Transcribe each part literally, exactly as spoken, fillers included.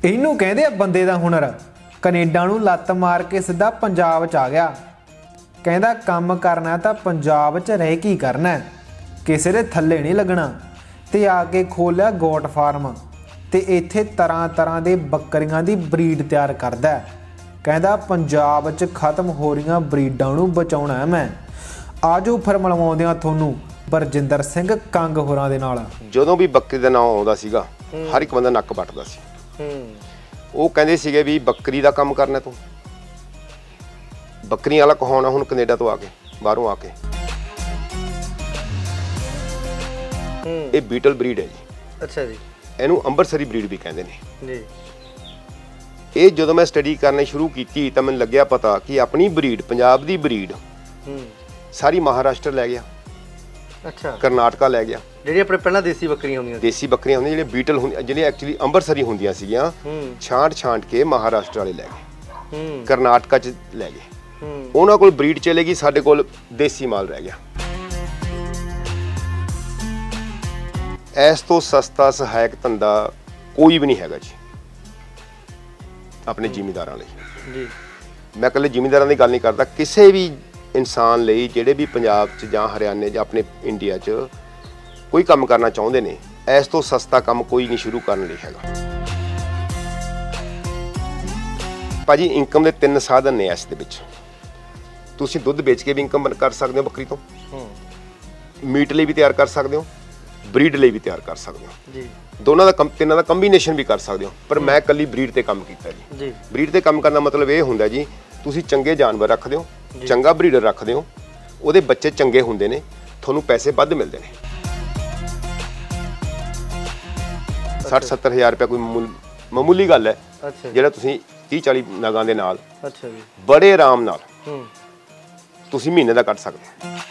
ਇਹਨੂੰ ਕਹਿੰਦੇ ਆ ਬੰਦੇ ਦਾ ਹੁਨਰ। ਕੈਨੇਡਾ ਨੂੰ ਲੱਤ ਮਾਰ ਕੇ ਸਿੱਧਾ ਪੰਜਾਬ 'ਚ ਆ ਗਿਆ। ਕਹਿੰਦਾ ਕੰਮ ਕਰਨਾ ਤਾਂ ਪੰਜਾਬ 'ਚ ਰਹਿ ਕੇ ਹੀ करना, ਕਿਸੇ ਦੇ ਥੱਲੇ नहीं लगना। ਤੇ ਆ ਕੇ ਖੋਲਿਆ ਗੋਟ ਫਾਰਮ ਤੇ ਇੱਥੇ ਤਰ੍ਹਾਂ ਤਰ੍ਹਾਂ ਦੇ ਬੱਕਰੀਆਂ ਦੀ ਬਰੀਡ ਤਿਆਰ ਕਰਦਾ। ਕਹਿੰਦਾ ਪੰਜਾਬ 'ਚ ਖਤਮ ਹੋ ਰਹੀਆਂ ਬਰੀਡਾਂ ਨੂੰ ਬਚਾਉਣਾ ਹੈ मैं। ਆਜੋ ਫਿਰ ਮਿਲਵਾਉਂਦੇ ਹਾਂ ਤੁਹਾਨੂੰ ਬਰਜਿੰਦਰ ਸਿੰਘ ਕੰਗ ਹੋਰਾਂ ਦੇ ਨਾਲ। ਜਦੋਂ ਵੀ ਬੱਕਰੀ ਦਾ ਨਾਮ ਆਉਂਦਾ ਸੀਗਾ ਹਰ ਇੱਕ ਬੰਦਾ ਨੱਕ ਪੱਟਦਾ ਸੀ। ਉਹ ਕਹਿੰਦੇ ਸੀਗੇ ਵੀ ਬੱਕਰੀ ਦਾ ਕੰਮ ਕਰਨਾ ਤੂੰ, ਬੱਕਰੀਆਂ ਵਾਲਾ ਕਹਾਉਣਾ ਹੁਣ ਕੈਨੇਡਾ ਤੋਂ ਆ ਕੇ ਬਾਹਰੋਂ ਆ ਕੇ। ਇਹ ਬੀਟਲ ਬਰੀਡ ਹੈ ਜੀ। ਅੱਛਾ ਜੀ। ਇਹਨੂੰ ਅੰਬਰਸਰੀ ਬਰੀਡ ਵੀ ਕਹਿੰਦੇ ਨੇ ਜੀ। ਇਹ ਜਦੋਂ ਮੈਂ ਸਟੱਡੀ ਕਰਨੀ ਸ਼ੁਰੂ ਕੀਤੀ ਤਾਂ ਮੈਨੂੰ ਲੱਗਿਆ ਪਤਾ ਕਿ ਆਪਣੀ ਬਰੀਡ ਪੰਜਾਬ ਦੀ ਬਰੀਡ ਸਾਰੀ ਮਹਾਰਾਸ਼ਟਰ ਲੈ ਗਿਆ। ਅੱਛਾ। ਕਰਨਾਟਕਾ ਲੈ ਗਿਆ। ਜਿਹੜੀ ਆਪਣੇ ਪਹਿਲਾਂ ਦੇਸੀ ਬੱਕਰੀਆਂ ਹੁੰਦੀਆਂ ਦੇਸੀ ਬੱਕਰੀਆਂ ਹੁੰਦੀਆਂ ਜਿਹੜੇ ਬੀਟਲ ਹੁੰਦੀਆਂ ਜਿਹੜੀਆਂ ਐਕਚੁਅਲੀ ਅੰਬਰਸਰੀ ਹੁੰਦੀਆਂ ਸੀਗੀਆਂ, ਛਾਂਟ ਛਾਂਟ ਕੇ ਮਹਾਰਾਸ਼ਟਰ ਵਾਲੇ ਲੈ ਗਏ, ਕਰਨਾਟਕਾ ਚ ਲੈ ਗਏ। ਉਹਨਾਂ ਕੋਲ ਬਰੀਡ ਚਲੇਗੀ, ਸਾਡੇ ਕੋਲ ਦੇਸੀ ਮਾਲ ਰਹਿ ਗਿਆ। ਇਸ ਤੋਂ ਸਸਤਾ ਸਹਾਇਕ ਧੰਦਾ ਕੋਈ ਵੀ ਨਹੀਂ ਹੈਗਾ ਜੀ ਆਪਣੇ ਜ਼ਿਮੀਂਦਾਰਾਂ ਲਈ। ਜੀ ਮੈਂ ਇਕੱਲੇ ਜ਼ਿਮੀਂਦਾਰਾਂ ਦੀ ਗੱਲ ਨਹੀਂ ਕਰਦਾ, ਕਿਸੇ ਵੀ ਇਨਸਾਨ ਲਈ ਜਿਹੜੇ ਵੀ ਪੰਜਾਬ 'ਚ ਜਾਂ ਹਰਿਆਣੇ ਜਾਂ ਆਪਣੇ ਇੰਡੀਆ 'ਚ ਕੋਈ ਕੰਮ ਕਰਨਾ ਚਾਹੁੰਦੇ ਨੇ, ਇਸ ਤੋਂ ਸਸਤਾ ਕੰਮ ਕੋਈ ਨਹੀਂ ਸ਼ੁਰੂ ਕਰਨ ਲਈ ਹੈਗਾ। ਭਾਜੀ ਇਨਕਮ ਦੇ ਤਿੰਨ ਸਾਧਨ ਨੇ ਇਸ ਦੇ ਵਿੱਚ। ਤੁਸੀਂ ਦੁੱਧ ਵੇਚ ਕੇ ਵੀ ਇਨਕਮ ਕਰ ਸਕਦੇ ਹੋ ਬੱਕਰੀ ਤੋਂ, ਮੀਟ ਲਈ ਵੀ ਤਿਆਰ ਕਰ ਸਕਦੇ ਹੋ, ਬਰੀਡ ਲਈ ਵੀ ਤਿਆਰ ਕਰ ਸਕਦੇ ਹੋ ਜੀ। ਦੋਨਾਂ ਦਾ ਕੰਮ ਤਿੰਨਾਂ ਦਾ ਕੰਬੀਨੇਸ਼ਨ ਵੀ ਕਰ ਸਕਦੇ ਹੋ। ਪਰ ਮੈਂ ਇਕੱਲੀ ਬਰੀਡ ਤੇ ਕੰਮ ਕੀਤਾ ਜੀ। ਬਰੀਡ ਤੇ ਕੰਮ ਕਰਨ ਦਾ ਮਤਲਬ ਇਹ ਹੁੰਦਾ ਜੀ, ਤੁਸੀਂ ਚੰਗੇ ਜਾਨਵਰ ਰੱਖਦੇ ਹੋ, ਚੰਗਾ ਬਰੀਡਰ ਰੱਖਦੇ ਹੋ, ਉਹਦੇ ਬੱਚੇ ਚੰਗੇ ਹੁੰਦੇ ਨੇ, ਤੁਹਾਨੂੰ ਪੈਸੇ ਵੱਧ ਮਿਲਦੇ ਨੇ। ਸੱਠ ਸੱਤਰ ਹਜ਼ਾਰ ਰੁਪਇਆ ਕੋਈ ਮਾਮੂਲੀ ਗੱਲ ਹੈ ਜਿਹੜਾ ਤੁਸੀਂ ਤੀਹ ਚਾਲੀ ਨਗਾਂ ਦੇ ਨਾਲ ਬੜੇ ਆਰਾਮ ਨਾਲ ਤੁਸੀਂ ਮਹੀਨੇ ਦਾ ਕੱਢ ਸਕਦੇ ਹੋ।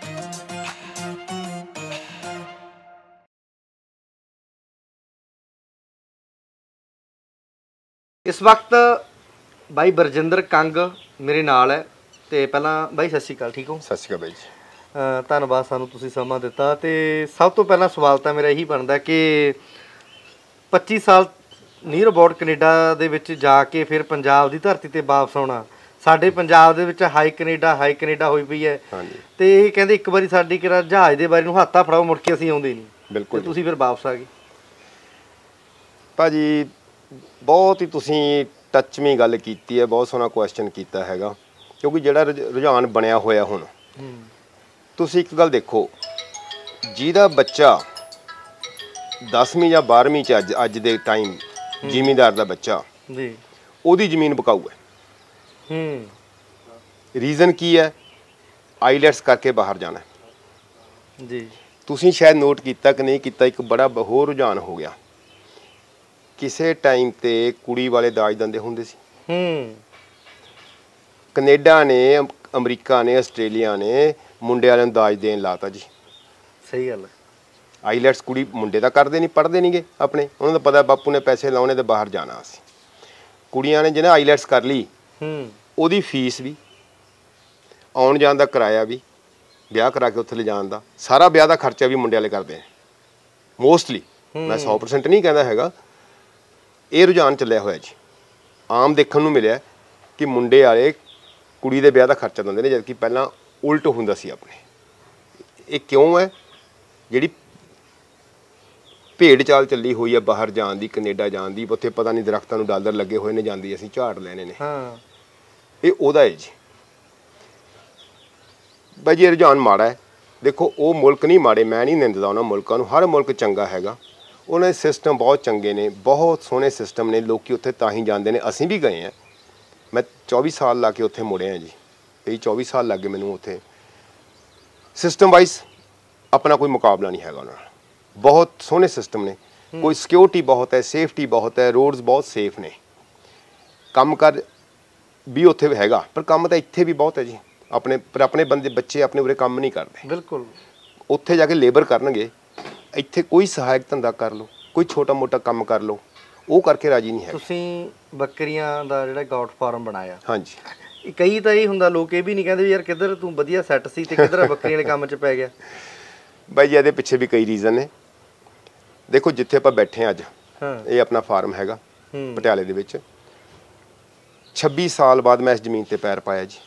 इस वक्त भाई बरजिंदर कंग मेरे नाल है। तो पहला भाई सत श्री अकाल। ठीक हो? सत श्री अकाल भाई जी। धन्यवाद सानू तुसीं समा दिता। तो सब तो पहला सवाल तो मेरा यही बनता कि पच्ची साल नीयर अबाउट कनेडा दे विच जाके फिर पंजाब की धरती ते वापस आउणा, साडे पंजाब दे विच हाई कनेडा हाई कनेडा होई पई है। तो ये कहंदे एक बारी साडी किरा जहाज़ दे बारे नूं हत्थ फड़ाओ, मुड़ के असीं आउंदे नहीं। बिल्कुल। तुसीं फिर वापस आ गए भाजी। बहुत ही तुसीं टचमी गल कीती है, बहुत सोहना क्वेश्चन कीता हैगा, क्योंकि जिहड़ा रुझान बनिया होया हुण तुसीं एक गल देखो, जिहदा बच्चा दसवीं या बारहवीं च अज अज दे टाइम जिमींदार दा बच्चा जी ओहदी जमीन बकाऊ है। रीजन की है? आईलैट्स करके बाहर जाना है जी। तुसीं शायद नोट कीता कि नहीं कीता, एक बड़ा होर रुझान हो गया। किसी टाइम ते कुड़ी वाले दाज दिंदे हुंदे सी। कनेडा ने, अमरीका ने, आस्ट्रेलिया ने मुंडे वाले दाज देन लाता जी। सही गल है। आईलैट्स कुड़ी मुंडे दा करदे नहीं, पढ़दे नहीं गे अपने, उन्होंने पता बापू ने पैसे लाने ते बाहर जाना असी। कुड़ियां ने जिन्हें आईलैट्स कर ली ओहदी फीस भी, आउण जाण दा किराया भी, ब्याह करा के उत्थे ले जाण दा सारा ब्याह दा खर्चा भी मुंडे वाले करदे हैं मोस्टली। मैं सौ परसेंट नहीं कहता हैगा। ਇਹ ਰੁਝਾਨ ਚੱਲਿਆ ਹੋਇਆ ਜੀ। ਆਮ ਦੇਖਣ ਨੂੰ ਮਿਲਿਆ ਕਿ ਮੁੰਡੇ ਵਾਲੇ ਕੁੜੀ ਦੇ ਵਿਆਹ ਦਾ ਖਰਚਾ ਦਿੰਦੇ ਨੇ, ਜਦਕਿ ਪਹਿਲਾਂ ਉਲਟ ਹੁੰਦਾ ਸੀ ਆਪਣੇ। ਇਹ ਕਿਉਂ ਹੈ? ਜਿਹੜੀ ਭੇਡ ਚਾਲ ਚੱਲੀ ਹੋਈ ਹੈ ਬਾਹਰ ਜਾਣ ਦੀ, ਕੈਨੇਡਾ ਜਾਣ ਦੀ, ਉੱਥੇ ਪਤਾ ਨਹੀਂ ਦਰਖਤਾਂ ਨੂੰ ਡਾਲਰ ਲੱਗੇ ਹੋਏ ਨੇ, ਜਾਂਦੀ ਅਸੀਂ ਝਾੜ ਲੈਣੇ ਨੇ। ਹਾਂ, ਇਹ ਉਹਦਾ ਹੈ ਜੀ। ਬਾਈ ਜੀ ਇਹ ਰੁਝਾਨ ਮਾੜਾ ਹੈ। ਦੇਖੋ ਉਹ ਮੁਲਕ ਨਹੀਂ ਮਾੜੇ, ਮੈਂ ਨਹੀਂ ਨਿੰਦਦਾ ਉਹਨਾਂ ਮੁਲਕਾਂ ਨੂੰ, ਹਰ ਮੁਲਕ ਚੰਗਾ ਹੈਗਾ, ਉਹਨਾਂ ਦੇ ਸਿਸਟਮ ਬਹੁਤ ਚੰਗੇ ਨੇ, ਬਹੁਤ ਸੋਹਣੇ ਸਿਸਟਮ ਨੇ, ਲੋਕੀ ਉੱਥੇ ਤਾਂ ਹੀ ਜਾਂਦੇ ਨੇ। ਅਸੀਂ ਵੀ ਗਏ ਹਾਂ, ਮੈਂ ਚੌਵੀ ਸਾਲ ਲਾ ਕੇ ਉੱਥੇ ਮੁੜਿਆ ਜੀ। ਇਹ ਚੌਵੀ ਸਾਲ ਲੱਗੇ ਮੈਨੂੰ ਉੱਥੇ। ਸਿਸਟਮ ਵਾਈਜ਼ ਆਪਣਾ ਕੋਈ ਮੁਕਾਬਲਾ ਨਹੀਂ ਹੈਗਾ ਉਹਨਾਂ ਨਾਲ। ਬਹੁਤ ਸੋਹਣੇ ਸਿਸਟਮ ਨੇ, ਕੋਈ ਸਿਕਿਉਰਿਟੀ ਬਹੁਤ ਹੈ, ਸੇਫਟੀ ਬਹੁਤ ਹੈ, ਰੋਡਸ ਬਹੁਤ ਸੇਫ ਨੇ, ਕੰਮ ਕਰ ਵੀ ਉੱਥੇ ਹੈਗਾ। ਪਰ ਕੰਮ ਤਾਂ ਇੱਥੇ ਵੀ ਬਹੁਤ ਹੈ ਜੀ ਆਪਣੇ। ਪਰ ਆਪਣੇ ਬੰਦੇ ਬੱਚੇ ਆਪਣੇ ਉਰੇ ਕੰਮ ਨਹੀਂ ਕਰਦੇ। ਬਿਲਕੁਲ। ਉੱਥੇ ਜਾ ਕੇ ਲੇਬਰ ਕਰਨਗੇ, ਇੱਥੇ ਕੋਈ ਸਹਾਇਕ ਧੰਦਾ ਕਰ ਲਓ, ਕੋਈ ਛੋਟਾ ਮੋਟਾ ਕੰਮ ਕਰ ਲਓ, ਉਹ ਕਰਕੇ ਰਾਜੀ ਨਹੀਂ ਹੈ। ਤੁਸੀਂ ਬੱਕਰੀਆਂ ਦਾ ਜਿਹੜਾ ਗੌਟ ਫਾਰਮ ਬਣਾਇਆ, ਹਾਂਜੀ, ਕਈ ਤਾਂ ਇਹ ਹੁੰਦਾ ਲੋਕ ਇਹ ਵੀ ਨਹੀਂ ਕਹਿੰਦੇ ਯਾਰ ਕਿੱਧਰ ਤੂੰ ਵਧੀਆ ਸੈੱਟ ਸੀ ਤੇ ਕਿੱਧਰ ਬੱਕਰੀਆਂ ਵਾਲੇ ਕੰਮ 'ਚ ਪੈ ਗਿਆ। ਬਾਈ ਜੀ ਇਹਦੇ ਪਿੱਛੇ ਵੀ ਕਈ ਰੀਜ਼ਨ ਨੇ। ਦੇਖੋ ਜਿੱਥੇ ਆਪਾਂ ਬੈਠੇ ਹਾਂ ਅੱਜ, ਇਹ ਆਪਣਾ ਫਾਰਮ ਹੈਗਾ। ਪਟਿਆਲੇ ਦੇ ਵਿੱਚ। ਛੱਬੀ ਸਾਲ ਬਾਅਦ ਮੈਂ ਇਸ ਜ਼ਮੀਨ ਤੇ ਪੈਰ ਪਾਇਆ ਜੀ।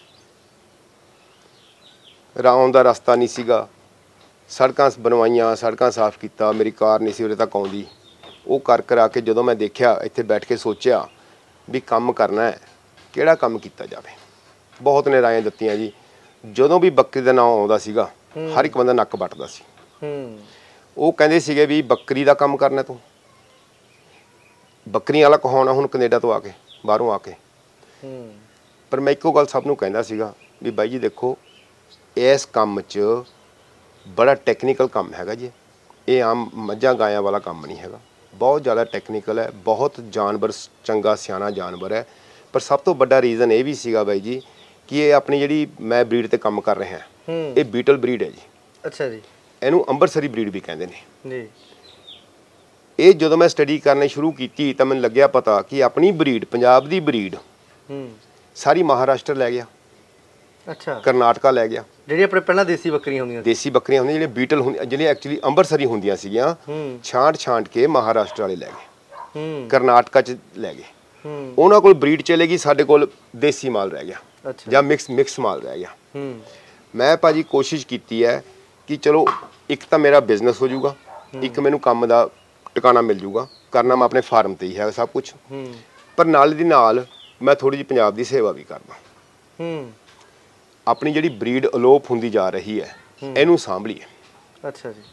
ਆਉਣ ਦਾ ਰਸਤਾ ਨਹੀਂ ਸੀਗਾ, ਸੜਕਾਂ ਬਣਵਾਈਆਂ, ਸੜਕਾਂ ਸਾਫ਼ ਕੀਤਾ, ਮੇਰੀ ਕਾਰ ਨਹੀਂ ਸੀ ਉਰੇ ਤੱਕ ਆਉਂਦੀ। ਉਹ ਕਰ ਕਰਾ ਕੇ ਜਦੋਂ ਮੈਂ ਦੇਖਿਆ, ਇੱਥੇ ਬੈਠ ਕੇ ਸੋਚਿਆ ਵੀ ਕੰਮ ਕਰਨਾ ਹੈ, ਕਿਹੜਾ ਕੰਮ ਕੀਤਾ ਜਾਵੇ। ਬਹੁਤ ਨੇ ਰਾਇਆਂ ਦਿੱਤੀਆਂ ਜੀ। ਜਦੋਂ ਵੀ ਬੱਕਰੀ ਦਾ ਨਾਂ ਆਉਂਦਾ ਸੀਗਾ, ਹਰ ਇੱਕ ਬੰਦਾ ਨੱਕ ਵੱਟਦਾ ਸੀ। ਉਹ ਕਹਿੰਦੇ ਸੀਗੇ ਵੀ ਬੱਕਰੀ ਦਾ ਕੰਮ ਕਰਨਾ ਤੂੰ, ਬੱਕਰੀਆਂ ਵਾਲਾ ਕਹਾਉਣਾ ਹੁਣ ਕੈਨੇਡਾ ਤੋਂ ਆ ਕੇ, ਬਾਹਰੋਂ ਆ ਕੇ। ਪਰ ਮੈਂ ਇੱਕੋ ਗੱਲ ਸਭ ਨੂੰ ਕਹਿੰਦਾ ਸੀਗਾ ਵੀ ਬਾਈ ਜੀ ਦੇਖੋ, ਇਸ ਕੰਮ 'ਚ ਬੜਾ ਟੈਕਨੀਕਲ ਕੰਮ ਹੈਗਾ ਜੀ। ਇਹ ਆਮ ਮੱਝਾਂ ਗਾਇਆਂ ਵਾਲਾ ਕੰਮ ਨਹੀਂ ਹੈਗਾ, ਬਹੁਤ ਜ਼ਿਆਦਾ ਟੈਕਨੀਕਲ ਹੈ। ਬਹੁਤ ਜਾਨਵਰ ਚੰਗਾ ਸਿਆਣਾ ਜਾਨਵਰ ਹੈ। ਪਰ ਸਭ ਤੋਂ ਵੱਡਾ ਰੀਜ਼ਨ ਇਹ ਵੀ ਸੀਗਾ ਬਾਈ ਜੀ ਕਿ ਇਹ ਆਪਣੀ ਜਿਹੜੀ ਮੈਂ ਬਰੀਡ ਤੇ ਕੰਮ ਕਰ ਰਿਹਾ, ਇਹ ਬੀਟਲ ਬਰੀਡ ਹੈ ਜੀ। ਅੱਛਾ ਜੀ। ਇਹਨੂੰ ਅੰਮ੍ਰਿਤਸਰੀ ਬਰੀਡ ਵੀ ਕਹਿੰਦੇ ਨੇ ਜੀ। ਇਹ ਜਦੋਂ ਮੈਂ ਸਟੱਡੀ ਕਰਨੀ ਸ਼ੁਰੂ ਕੀਤੀ ਤਾਂ ਮੈਨੂੰ ਲੱਗਿਆ ਪਤਾ ਕਿ ਆਪਣੀ ਬਰੀਡ, ਪੰਜਾਬ ਦੀ ਬਰੀਡ ਸਾਰੀ ਮਹਾਰਾਸ਼ਟਰ ਲੈ ਗਿਆ, ਅੱਛਾ, ਕਰਨਾਟਕਾ ਲੈ ਗਿਆ। ਜਿਹੜੀ ਆਪਣੇ ਪਹਿਲਾਂ ਦੇਸੀ ਬੱਕਰੀਆਂ ਹੁੰਦੀਆਂ ਦੇਸੀ ਬੱਕਰੀਆਂ ਹੁੰਦੀਆਂ ਜਿਹੜੀਆਂ ਬੀਟਲ ਹੁੰਦੀਆਂ, ਜਿਹੜੀਆਂ ਐਕਚੁਅਲੀ ਅੰਮ੍ਰਿਤਸਰੀ ਹੁੰਦੀਆਂ ਸੀਗੀਆਂ, ਛਾਂਟ ਛਾਂਟ ਕੇ ਮਹਾਰਾਸ਼ਟਰ ਵਾਲੇ ਲੈ ਗਏ, ਕਰਨਾਟਕਾ 'ਚ ਲੈ ਗਏ। ਉਹਨਾਂ ਕੋਲ ਬਰੀਡ ਚਲੇ ਗਈ, ਸਾਡੇ ਕੋਲ ਦੇਸੀ ਮਾਲ ਰਹਿ ਗਿਆ ਜਾਂ ਮਿਕਸ ਮਿਕਸ ਮਾਲ ਰਹਿ ਗਿਆ। ਮੈਂ ਭਾਜੀ ਕੋਸ਼ਿਸ਼ ਕੀਤੀ ਹੈ ਕਿ ਚਲੋ ਇੱਕ ਤਾਂ ਮੇਰਾ ਬਿਜ਼ਨਸ ਹੋ ਜਾਊਗਾ, ਇੱਕ ਮੈਨੂੰ ਕੰਮ ਦਾ ਟਿਕਾਣਾ ਮਿਲ ਜਾਊਗਾ, ਕਰਨਾ ਮੈਂ ਆਪਣੇ ਫਾਰਮ ਤੇ ਹੀ ਹੈ ਸਭ ਕੁਛ, ਪਰ ਨਾਲ ਦੀ ਨਾਲ ਮੈਂ ਥੋੜੀ ਜਿਹੀ ਪੰਜਾਬ ਦੀ ਸੇਵਾ ਵੀ ਕਰਦਾ। ਆਪਣੀ ਜਿਹੜੀ ਬਰੀਡ ਅਲੋਪ ਹੁੰਦੀ ਜਾ ਰਹੀ ਹੈ, ਇਹਨੂੰ ਸਾਂਭਲੀਏ। ਅੱਛਾ ਜੀ।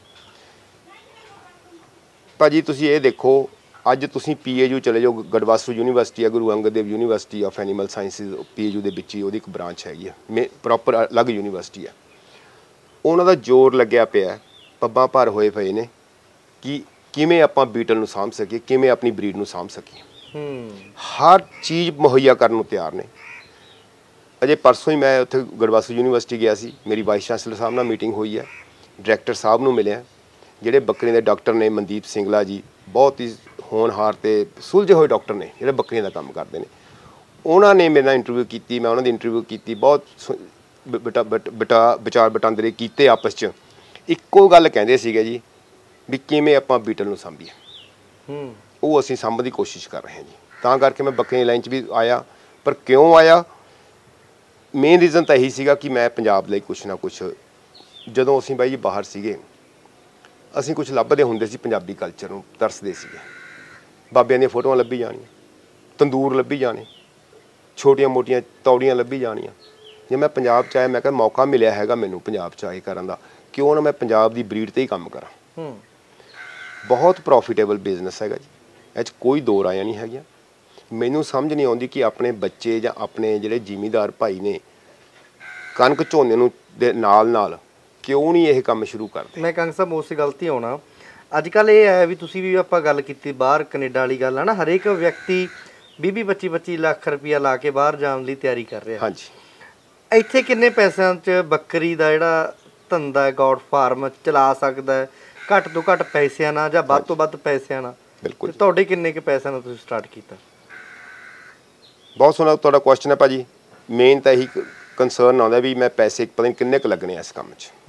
ਭਾਜੀ ਤੁਸੀਂ ਇਹ ਦੇਖੋ, ਅੱਜ ਤੁਸੀਂ ਪੀ ਏ ਯੂ ਚਲੇ ਜਾਓ, ਗੜਵਾਸੂ ਯੂਨੀਵਰਸਿਟੀ ਹੈ, Guru Angad Dev university of animal sciences, P A U ਦੇ ਵਿੱਚ ਹੀ ਉਹਦੀ ਇੱਕ ਬ੍ਰਾਂਚ ਹੈਗੀ ਆ, ਮੇ ਪ੍ਰੋਪਰ ਅਲੱਗ ਯੂਨੀਵਰਸਿਟੀ ਹੈ। ਉਹਨਾਂ ਦਾ ਜ਼ੋਰ ਲੱਗਿਆ ਪਿਆ, ਪੱਬਾਂ ਭਰ ਹੋਏ ਪਏ ਨੇ ਕਿ ਕਿਵੇਂ ਆਪਾਂ ਬੀਟਲ ਨੂੰ ਸਾਂਭ ਸਕੀਏ, ਕਿਵੇਂ ਆਪਣੀ ਬਰੀਡ ਨੂੰ ਸਾਂਭ ਸਕੀਏ। ਹਰ ਚੀਜ਼ ਮੁਹੱਈਆ ਕਰਨ ਨੂੰ ਤਿਆਰ ਨੇ। ਅਜੇ ਪਰਸੋਂ ਹੀ ਮੈਂ ਉੱਥੇ ਗੜਵਾਸੂ ਯੂਨੀਵਰਸਿਟੀ ਗਿਆ ਸੀ, ਮੇਰੀ ਵਾਈਸ ਚਾਂਸਲਰ ਸਾਹਿਬ ਨਾਲ ਮੀਟਿੰਗ ਹੋਈ ਹੈ, ਡਾਇਰੈਕਟਰ ਸਾਹਿਬ ਨੂੰ ਮਿਲਿਆ, ਜਿਹੜੇ ਬੱਕਰੀਆਂ ਦੇ ਡਾਕਟਰ ਨੇ, ਮਨਦੀਪ ਸਿੰਗਲਾ ਜੀ, ਬਹੁਤ ਹੀ ਹੋਣਹਾਰ ਤੇ ਸੁਲਝੇ ਹੋਏ ਡਾਕਟਰ ਨੇ ਜਿਹੜੇ ਬੱਕਰੀਆਂ ਦਾ ਕੰਮ ਕਰਦੇ ਨੇ। ਉਹਨਾਂ ਨੇ ਮੇਰੇ ਨਾਲ ਇੰਟਰਵਿਊ ਕੀਤੀ, ਮੈਂ ਉਹਨਾਂ ਦੀ ਇੰਟਰਵਿਊ ਕੀਤੀ, ਬਹੁਤ ਬਟਾ ਬਟਾ ਵਿਚਾਰ ਵਟਾਂਦਰੇ ਕੀਤੇ ਆਪਸ 'ਚ। ਇੱਕੋ ਗੱਲ ਕਹਿੰਦੇ ਸੀਗੇ ਜੀ ਵੀ ਕਿਵੇਂ ਆਪਾਂ ਬੀਟਲ ਨੂੰ ਸਾਂਭੀਏ। ਉਹ ਅਸੀਂ ਸਾਂਭਣ ਦੀ ਕੋਸ਼ਿਸ਼ ਕਰ ਰਹੇ ਹਾਂ ਜੀ। ਤਾਂ ਕਰਕੇ ਮੈਂ ਬੱਕਰੀਆਂ ਲਾਈਨ 'ਚ ਵੀ ਆਇਆ। ਪਰ ਕਿਉਂ ਆਇਆ? ਮੇਨ ਰੀਜ਼ਨ ਤਾਂ ਇਹੀ ਸੀਗਾ ਕਿ ਮੈਂ ਪੰਜਾਬ ਲਈ ਕੁਛ ਨਾ ਕੁਛ, ਜਦੋਂ ਅਸੀਂ ਬਾਈ ਜੀ ਬਾਹਰ ਸੀਗੇ, ਅਸੀਂ ਕੁਛ ਲੱਭਦੇ ਹੁੰਦੇ ਸੀ, ਪੰਜਾਬੀ ਕਲਚਰ ਨੂੰ ਤਰਸਦੇ ਸੀਗੇ। ਬਾਬਿਆਂ ਦੀਆਂ ਫੋਟੋਆਂ ਲੱਭੀ ਜਾਣੀਆਂ, ਤੰਦੂਰ ਲੱਭੀ ਜਾਣੇ, ਛੋਟੀਆਂ ਮੋਟੀਆਂ ਤੌੜੀਆਂ ਲੱਭੀ ਜਾਣੀਆਂ। ਜੇ ਮੈਂ ਪੰਜਾਬ 'ਚ ਆਇਆ, ਮੈਂ ਕਿਹਾ ਮੌਕਾ ਮਿਲਿਆ ਹੈਗਾ ਮੈਨੂੰ ਪੰਜਾਬ 'ਚ ਆਏ ਕਰਨ ਦਾ, ਕਿਉਂ ਨਾ ਮੈਂ ਪੰਜਾਬ ਦੀ ਬਰੀਡ 'ਤੇ ਹੀ ਕੰਮ ਕਰਾਂ। ਬਹੁਤ ਪ੍ਰੋਫਿਟੇਬਲ ਬਿਜ਼ਨਸ ਹੈਗਾ ਜੀ, ਇਹ 'ਚ ਕੋਈ ਦੋ ਰਾਇਆਂ ਨਹੀਂ ਹੈਗੀਆਂ। ਮੈਨੂੰ ਸਮਝ ਨਹੀਂ ਆਉਂਦੀ ਕਿ ਆਪਣੇ ਬੱਚੇ ਜਾਂ ਆਪਣੇ ਜਿਹੜੇ ਜ਼ਿਮੀਂਦਾਰ ਭਾਈ ਨੇ ਕਣਕ ਝੋਨੇ ਨੂੰ ਦੇ ਨਾਲ ਨਾਲ ਕਿਉਂ ਨਹੀਂ ਇਹ ਕੰਮ ਸ਼ੁਰੂ ਕਰਦੇ। ਮੈਂ ਕੰਗ ਸਾਹਿਬ ਉਸੇ ਗਲਤੀ ਆਉਣਾ, ਅੱਜ ਕੱਲ੍ਹ ਇਹ ਹੈ ਵੀ ਤੁਸੀਂ ਵੀ ਆਪਾਂ ਗੱਲ ਕੀਤੀ ਬਾਹਰ ਕੈਨੇਡਾ ਵਾਲੀ ਗੱਲ ਹੈ ਨਾ, ਹਰੇਕ ਵਿਅਕਤੀ ਵੀਹ ਵੀਹ ਪੱਚੀ ਪੱਚੀ ਲੱਖ ਰੁਪਈਆ ਲਾ ਕੇ ਬਾਹਰ ਜਾਣ ਲਈ ਤਿਆਰੀ ਕਰ ਰਿਹਾ। ਹਾਂਜੀ। ਇੱਥੇ ਕਿੰਨੇ ਪੈਸਿਆਂ 'ਚ ਬੱਕਰੀ ਦਾ ਜਿਹੜਾ ਧੰਦਾ ਗੌਡ ਫਾਰਮ ਚਲਾ ਸਕਦਾ ਹੈ, ਘੱਟ ਤੋਂ ਘੱਟ ਪੈਸਿਆਂ ਨਾਲ ਜਾਂ ਵੱਧ ਤੋਂ ਵੱਧ ਪੈਸਿਆਂ ਨਾਲ? ਬਿਲਕੁਲ। ਤੁਹਾਡੇ ਕਿੰਨੇ ਕੁ ਪੈਸਿਆਂ ਨਾਲ ਤੁਸੀਂ ਸਟਾਰਟ ਕੀਤਾ? ਬਹੁਤ ਸੋਹਣਾ ਤੁਹਾਡਾ ਕੁਐਸਚਨ ਹੈ ਭਾਜੀ। ਮੇਨ ਤਾਂ ਇਹੀ ਕੰਸਰਨ ਆਉਂਦਾ ਵੀ ਮੈਂ ਪੈਸੇ ਪਤਾ ਨਹੀਂ ਕਿੰਨੇ ਕੁ ਲੱਗਣੇ ਆ ਇਸ ਕੰਮ 'ਚ।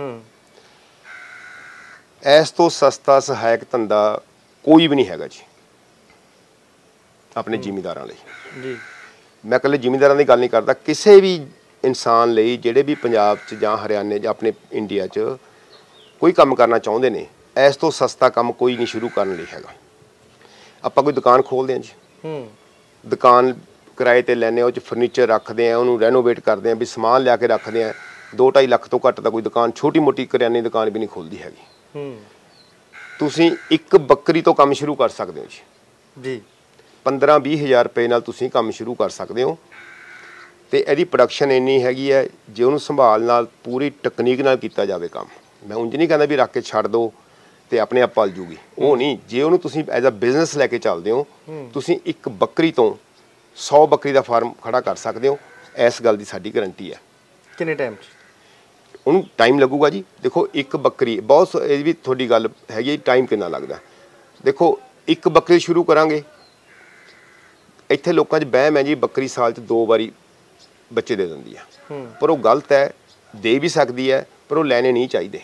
ਇਸ ਤੋਂ ਸਸਤਾ ਸਹਾਇਕ ਧੰਦਾ ਕੋਈ ਵੀ ਨਹੀਂ ਹੈਗਾ ਜੀ ਆਪਣੇ ਜ਼ਿਮੀਂਦਾਰਾਂ ਲਈ। ਜੀ ਮੈਂ ਇਕੱਲੇ ਜ਼ਿਮੀਂਦਾਰਾਂ ਦੀ ਗੱਲ ਨਹੀਂ ਕਰਦਾ, ਕਿਸੇ ਵੀ ਇਨਸਾਨ ਲਈ ਜਿਹੜੇ ਵੀ ਪੰਜਾਬ 'ਚ ਜਾਂ ਹਰਿਆਣੇ ਜਾਂ ਆਪਣੇ ਇੰਡੀਆ 'ਚ ਕੋਈ ਕੰਮ ਕਰਨਾ ਚਾਹੁੰਦੇ ਨੇ, ਇਸ ਤੋਂ ਸਸਤਾ ਕੰਮ ਕੋਈ ਨਹੀਂ ਸ਼ੁਰੂ ਕਰਨ ਲਈ ਹੈਗਾ। ਆਪਾਂ ਕੋਈ ਦੁਕਾਨ ਖੋਲ੍ਹਦੇ ਹਾਂ ਜੀ, ਦੁਕਾਨ ਕਿਰਾਏ 'ਤੇ ਲੈਂਦੇ ਹਾਂ, ਉਹ 'ਚ ਫਰਨੀਚਰ ਰੱਖਦੇ ਹਾਂ, ਉਹਨੂੰ ਰੈਨੋਵੇਟ ਕਰਦੇ ਹਾਂ, ਵੀ ਸਮਾਨ ਲਿਆ ਕੇ ਰੱਖਦੇ ਹਾਂ। ਦੋ ਢਾਈ ਲੱਖ ਤੋਂ ਘੱਟ ਤਾਂ ਕੋਈ ਦੁਕਾਨ, ਛੋਟੀ ਮੋਟੀ ਕਰਿਆਨੇ ਦੀ ਦੁਕਾਨ ਵੀ ਨਹੀਂ ਖੁੱਲ੍ਹਦੀ ਹੈਗੀ। ਤੁਸੀਂ ਇੱਕ ਬੱਕਰੀ ਤੋਂ ਕੰਮ ਸ਼ੁਰੂ ਕਰ ਸਕਦੇ ਹੋ ਜੀ। ਜੀ ਪੰਦਰਾਂ ਵੀਹ ਹਜ਼ਾਰ ਰੁਪਏ ਨਾਲ ਤੁਸੀਂ ਕੰਮ ਸ਼ੁਰੂ ਕਰ ਸਕਦੇ ਹੋ। ਅਤੇ ਇਹਦੀ ਪ੍ਰੋਡਕਸ਼ਨ ਇੰਨੀ ਹੈਗੀ ਹੈ, ਜੇ ਉਹਨੂੰ ਸੰਭਾਲ ਨਾਲ ਪੂਰੀ ਟੈਕਨੀਕ ਨਾਲ ਕੀਤਾ ਜਾਵੇ ਕੰਮ, ਮੈਂ ਉਂਝ ਨਹੀਂ ਕਹਿੰਦਾ ਵੀ ਰੱਖ ਕੇ ਛੱਡ ਦਿਓ ਅਤੇ ਆਪਣੇ ਆਪ ਪਲ ਜੂਗੀ, ਉਹ ਨਹੀਂ। ਜੇ ਉਹਨੂੰ ਤੁਸੀਂ ਐਜ਼ ਅ ਬਿਜ਼ਨਸ ਲੈ ਕੇ ਚੱਲਦੇ ਹੋ, ਤੁਸੀਂ ਇੱਕ ਬੱਕਰੀ ਤੋਂ ਸੌ ਬੱਕਰੀ ਦਾ ਫਾਰਮ ਖੜਾ ਕਰ ਸਕਦੇ ਹੋ। ਇਸ ਗੱਲ ਦੀ ਸਾਡੀ ਗਰੰਟੀ ਹੈ। ਕਿੰਨੇ ਟਾਈਮ 'ਚ? ਉਹਨੂੰ ਟਾਈਮ ਲੱਗੂਗਾ ਜੀ। ਦੇਖੋ ਇੱਕ ਬੱਕਰੀ, ਬਹੁਤ ਇਹ ਵੀ ਤੁਹਾਡੀ ਗੱਲ ਹੈਗੀ, ਟਾਈਮ ਕਿੰਨਾ ਲੱਗਦਾ। ਦੇਖੋ ਇੱਕ ਬੱਕਰੀ ਸ਼ੁਰੂ ਕਰਾਂਗੇ, ਇੱਥੇ ਲੋਕਾਂ 'ਚ ਵਹਿਮ ਹੈ ਜੀ ਬੱਕਰੀ ਸਾਲ 'ਚ ਦੋ ਵਾਰੀ ਬੱਚੇ ਦੇ ਦਿੰਦੀ ਆ, ਪਰ ਉਹ ਗਲਤ ਹੈ। ਦੇ ਵੀ ਸਕਦੀ ਹੈ, ਪਰ ਉਹ ਲੈਣੇ ਨਹੀਂ ਚਾਹੀਦੇ।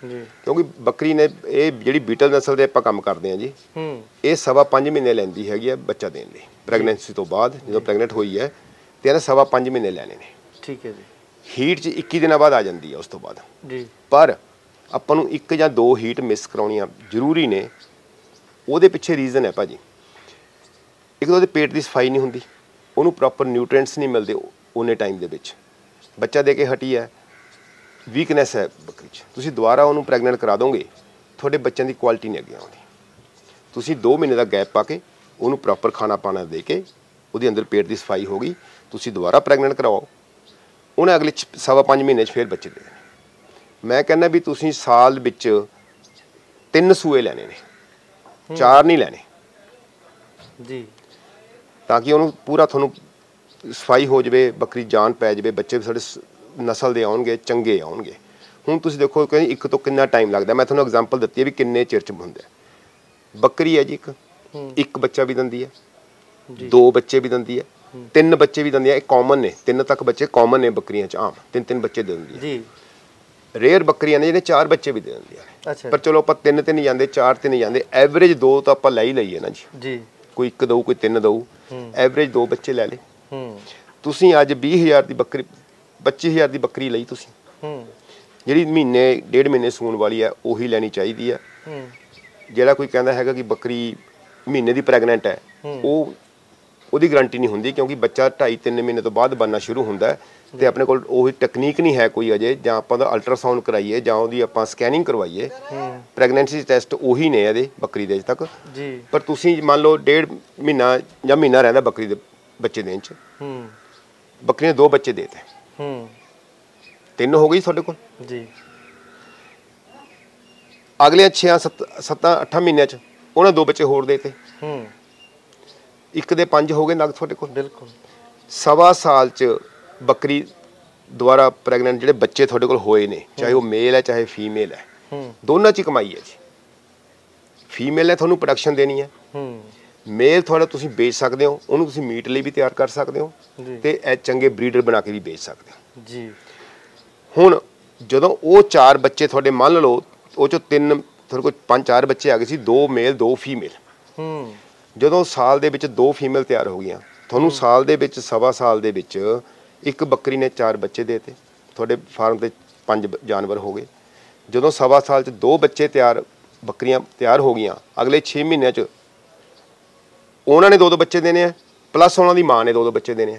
ਕਿਉਂਕਿ ਬੱਕਰੀ ਨੇ ਇਹ ਜਿਹੜੀ ਬੀਟਲ ਨਸਲ ਦੇ ਆਪਾਂ ਕੰਮ ਕਰਦੇ ਹਾਂ ਜੀ, ਇਹ ਸਵਾ ਪੰਜ ਮਹੀਨੇ ਲੈਂਦੀ ਹੈਗੀ ਆ ਬੱਚਾ ਦੇਣ ਲਈ। ਪ੍ਰੈਗਨੈਂਸੀ ਤੋਂ ਬਾਅਦ ਜਦੋਂ ਪ੍ਰੈਗਨੈਂਟ ਹੋਈ ਹੈ ਤੇ ਇਹਨੇ ਸਵਾ ਪੰਜ ਮਹੀਨੇ ਲੈਣੇ ਨੇ। ਠੀਕ ਹੈ ਜੀ। ਹੀਟ 'ਚ ਇੱਕੀ ਦਿਨਾਂ ਬਾਅਦ ਆ ਜਾਂਦੀ ਹੈ ਉਸ ਤੋਂ ਬਾਅਦ ਜੀ। ਪਰ ਆਪਾਂ ਨੂੰ ਇੱਕ ਜਾਂ ਦੋ ਹੀਟ ਮਿਸ ਕਰਾਉਣੀਆਂ ਜ਼ਰੂਰੀ ਨੇ। ਉਹਦੇ ਪਿੱਛੇ ਰੀਜ਼ਨ ਹੈ ਭਾਜੀ, ਇੱਕ ਤਾਂ ਉਹਦੇ ਪੇਟ ਦੀ ਸਫਾਈ ਨਹੀਂ ਹੁੰਦੀ, ਉਹਨੂੰ ਪ੍ਰੋਪਰ ਨਿਊਟ੍ਰੀਐਂਟਸ ਨਹੀਂ ਮਿਲਦੇ ਉਹਨੇ ਟਾਈਮ ਦੇ ਵਿੱਚ। ਬੱਚਾ ਦੇ ਕੇ ਹਟੀ ਹੈ, ਵੀਕਨੈਸ ਹੈ ਬੱਕਰੀ 'ਚ, ਤੁਸੀਂ ਦੁਬਾਰਾ ਉਹਨੂੰ ਪ੍ਰੈਗਨੈਂਟ ਕਰਾ ਦੋਗੇ, ਤੁਹਾਡੇ ਬੱਚਿਆਂ ਦੀ ਕੁਆਲਿਟੀ ਨਹੀਂ ਅੱਗੇ ਆਉਂਦੀ। ਤੁਸੀਂ ਦੋ ਮਹੀਨੇ ਦਾ ਗੈਪ ਪਾ ਕੇ ਉਹਨੂੰ ਪ੍ਰੋਪਰ ਖਾਣਾ ਪਾਣਾ ਦੇ ਕੇ ਉਹਦੇ ਅੰਦਰ ਪੇਟ ਦੀ ਸਫਾਈ ਹੋ ਗਈ, ਤੁਸੀਂ ਦੁਬਾਰਾ ਪ੍ਰੈਗਨੈਂਟ ਕਰਵਾਓ, ਉਹਨੇ ਅਗਲੇ ਸਵਾ ਪੰਜ ਮਹੀਨੇ 'ਚ ਫਿਰ ਬੱਚੇ ਦੇ ਦੇਣੇ। ਮੈਂ ਕਹਿੰਦਾ ਵੀ ਤੁਸੀਂ ਸਾਲ ਵਿੱਚ ਤਿੰਨ ਸੂਏ ਲੈਣੇ ਨੇ, ਚਾਰ ਨਹੀਂ ਲੈਣੇ ਜੀ, ਤਾਂ ਕਿ ਉਹਨੂੰ ਪੂਰਾ ਤੁਹਾਨੂੰ ਸਫਾਈ ਹੋ ਜਾਵੇ, ਬੱਕਰੀ ਜਾਨ ਪੈ ਜਾਵੇ, ਬੱਚੇ ਵੀ ਸਾਡੇ ਨਸਲ ਦੇ ਆਉਣਗੇ, ਚੰਗੇ ਆਉਣਗੇ। ਹੁਣ ਤੁਸੀਂ ਦੇਖੋ ਕਿ ਇੱਕ ਤੋਂ ਕਿੰਨਾ ਟਾਈਮ ਲੱਗਦਾ। ਮੈਂ ਤੁਹਾਨੂੰ ਐਗਜ਼ਾਮਪਲ ਦਿੱਤੀ ਹੈ ਵੀ ਕਿੰਨੇ ਚਿਰ 'ਚ ਹੁੰਦਾ। ਬੱਕਰੀ ਹੈ ਜੀ ਇੱਕ ਇੱਕ ਬੱਚਾ ਵੀ ਦਿੰਦੀ ਹੈ, ਦੋ ਬੱਚੇ ਵੀ ਦਿੰਦੀ ਹੈ, ਤਿੰਨ ਬੱਚੇ ਵੀ ਦਿੰਦੀ ਹੈ। ਇਹ ਕਾਮਨ ਨੇ, ਤਿੰਨ ਤੱਕ ਬੱਚੇ ਕਾਮਨ ਨੇ ਬੱਕਰੀਆਂ 'ਚ, ਆਮ ਤਿੰਨ ਤਿੰਨ ਬੱਚੇ ਦੇ ਦਿੰਦੀ ਹੈ ਜੀ। ਰੇਅਰ ਬੱਕਰੀਆਂ ਨੇ ਜਿਹੜੇ ਚਾਰ ਬੱਚੇ ਵੀ ਦੇ ਦਿੰਦੀਆਂ ਨੇ, ਪਰ ਚਲੋ ਆਪਾਂ ਤਿੰਨ ਤਿੰਨ ਜਾਂਦੇ, ਚਾਰ ਤਿੰਨ ਜਾਂਦੇ, ਐਵਰੇਜ ਦੋ ਤਾਂ ਆਪਾਂ ਲੈ ਹੀ ਲਈਏ ਨਾ ਜੀ। ਕੋਈ ਇੱਕ ਦਊ, ਕੋਈ ਤਿੰਨ ਦਊ, ਐਵਰੇਜ ਦੋ ਬੱਚੇ ਲੈ ਲਏ। ਤੁਸੀਂ ਅੱਜ ਵੀਹ ਹਜ਼ਾਰ ਦੀ ਬੱਕਰੀ, ਪੱਚੀ ਹਜ਼ਾਰ ਦੀ ਬੱਕਰੀ ਲਈ ਤੁਸੀਂ, ਜਿਹੜੀ ਮਹੀਨੇ ਡੇਢ ਮਹੀਨੇ ਸੂਣ ਵਾਲੀ ਹੈ ਉਹੀ ਲੈਣੀ ਚਾਹੀਦੀ ਹੈ। ਜਿਹੜਾ ਕੋਈ ਕਹਿੰਦਾ ਹੈਗਾ ਕਿ ਬੱਕਰੀ ਮਹੀਨੇ ਦੀ ਪ੍ਰੈਗਨੈਂਟ ਹੈ, ਉਹ ਉਹਦੀ ਗਰੰਟੀ ਨਹੀਂ ਹੁੰਦੀ, ਕਿਉਂਕਿ ਬੱਚਾ ਢਾਈ ਤਿੰਨ ਮਹੀਨੇ ਤੋਂ ਬਾਅਦ ਬਣਨਾ ਸ਼ੁਰੂ ਹੁੰਦਾ ਤੇ ਆਪਣੇ ਕੋਲ ਉਹੀ ਟੈਕਨੀਕ ਨਹੀਂ ਹੈ ਕੋਈ ਅਜੇ, ਜਾਂ ਆਪਾਂ ਦਾ ਅਲਟਰਾਸਾਊਂਡ ਕਰਾਈਏ ਜਾਂ ਉਹਦੀ ਆਪਾਂ ਸਕੈਨਿੰਗ ਕਰਵਾਈਏ। ਪ੍ਰੈਗਨੈਂਸੀ ਟੈਸਟ ਉਹੀ ਨੇ ਇਹਦੇ ਬੱਕਰੀ ਦੇ ਅਜੇ ਤੱਕ। ਪਰ ਤੁਸੀਂ ਮੰਨ ਲਓ ਡੇਢ ਮਹੀਨਾ ਜਾਂ ਮਹੀਨਾ ਰਹਿੰਦਾ ਬੱਕਰੀ ਦੇ ਬੱਚੇ ਦੇਣ 'ਚ, ਬੱਕਰੀ ਨੇ ਦੋ ਬੱਚੇ ਦੇ ਤੇ, ਤਿੰਨ ਹੋ ਗਈ ਤੁਹਾਡੇ ਕੋਲ ਜੀ। ਅਗਲੇ ਛੇ ਸੱਤ ਸੱਤਾਂ ਅੱਠਾਂ ਮਹੀਨਿਆਂ 'ਚ ਉਹਨਾਂ ਦੋ ਬੱਚੇ ਹੋਰ ਦੇ ਤੇ, ਇੱਕ ਦੇ ਪੰਜ ਹੋ ਗਏ ਨਗ ਤੁਹਾਡੇ ਕੋਲ। ਬਿਲਕੁਲ ਸਵਾ ਸਾਲ 'ਚ ਬੱਕਰੀ ਦੁਆਰਾ ਪ੍ਰੈਗਨੈਂਟ ਜਿਹੜੇ ਬੱਚੇ ਤੁਹਾਡੇ ਕੋਲ ਹੋਏ ਨੇ, ਚਾਹੇ ਉਹ ਮੇਲ ਹੈ ਚਾਹੇ ਫੀਮੇਲ ਹੈ, ਦੋਨਾਂ 'ਚ ਹੀ ਕਮਾਈ ਹੈ ਜੀ। ਫੀਮੇਲ ਨੇ ਤੁਹਾਨੂੰ ਪ੍ਰੋਡਕਸ਼ਨ ਦੇਣੀ ਹੈ, ਮੇਲ ਤੁਹਾਡਾ ਤੁਸੀਂ ਵੇਚ ਸਕਦੇ ਹੋ, ਉਹਨੂੰ ਤੁਸੀਂ ਮੀਟ ਲਈ ਵੀ ਤਿਆਰ ਕਰ ਸਕਦੇ ਹੋ ਤੇ ਇਹ ਚੰਗੇ ਬਰੀਡਰ ਬਣਾ ਕੇ ਵੀ ਵੇਚ ਸਕਦੇ ਹੋ ਜੀ। ਹੁਣ ਜਦੋਂ ਉਹ ਚਾਰ ਬੱਚੇ ਤੁਹਾਡੇ ਮੰਨ ਲਓ, ਉਹ 'ਚੋਂ ਤਿੰਨ ਤੁਹਾਡੇ ਕੋਲ ਪੰਜ ਚਾਰ ਬੱਚੇ ਆ ਗਏ ਸੀ, ਦੋ ਮੇਲ ਦੋ ਫੀਮੇਲ। ਜਦੋਂ ਸਾਲ ਦੇ ਵਿੱਚ ਦੋ ਫੀਮੇਲ ਤਿਆਰ ਹੋ ਗਈਆਂ, ਤੁਹਾਨੂੰ ਸਾਲ ਦੇ ਵਿੱਚ ਸਵਾ ਸਾਲ ਦੇ ਵਿੱਚ ਇੱਕ ਬੱਕਰੀ ਨੇ ਚਾਰ ਬੱਚੇ ਦੇ ਤੇ, ਤੁਹਾਡੇ ਫਾਰਮ 'ਤੇ ਪੰਜ ਜਾਨਵਰ ਹੋ ਗਏ। ਜਦੋਂ ਸਵਾ ਸਾਲ 'ਚ ਦੋ ਬੱਚੇ ਤਿਆਰ ਬੱਕਰੀਆਂ ਤਿਆਰ ਹੋ ਗਈਆਂ, ਅਗਲੇ ਛੇ ਮਹੀਨਿਆਂ 'ਚ ਉਹਨਾਂ ਨੇ ਦੋ ਦੋ ਬੱਚੇ ਦੇਣੇ ਆ, ਪਲੱਸ ਉਹਨਾਂ ਦੀ ਮਾਂ ਨੇ ਦੋ ਦੋ ਬੱਚੇ ਦੇਣੇ ਆ।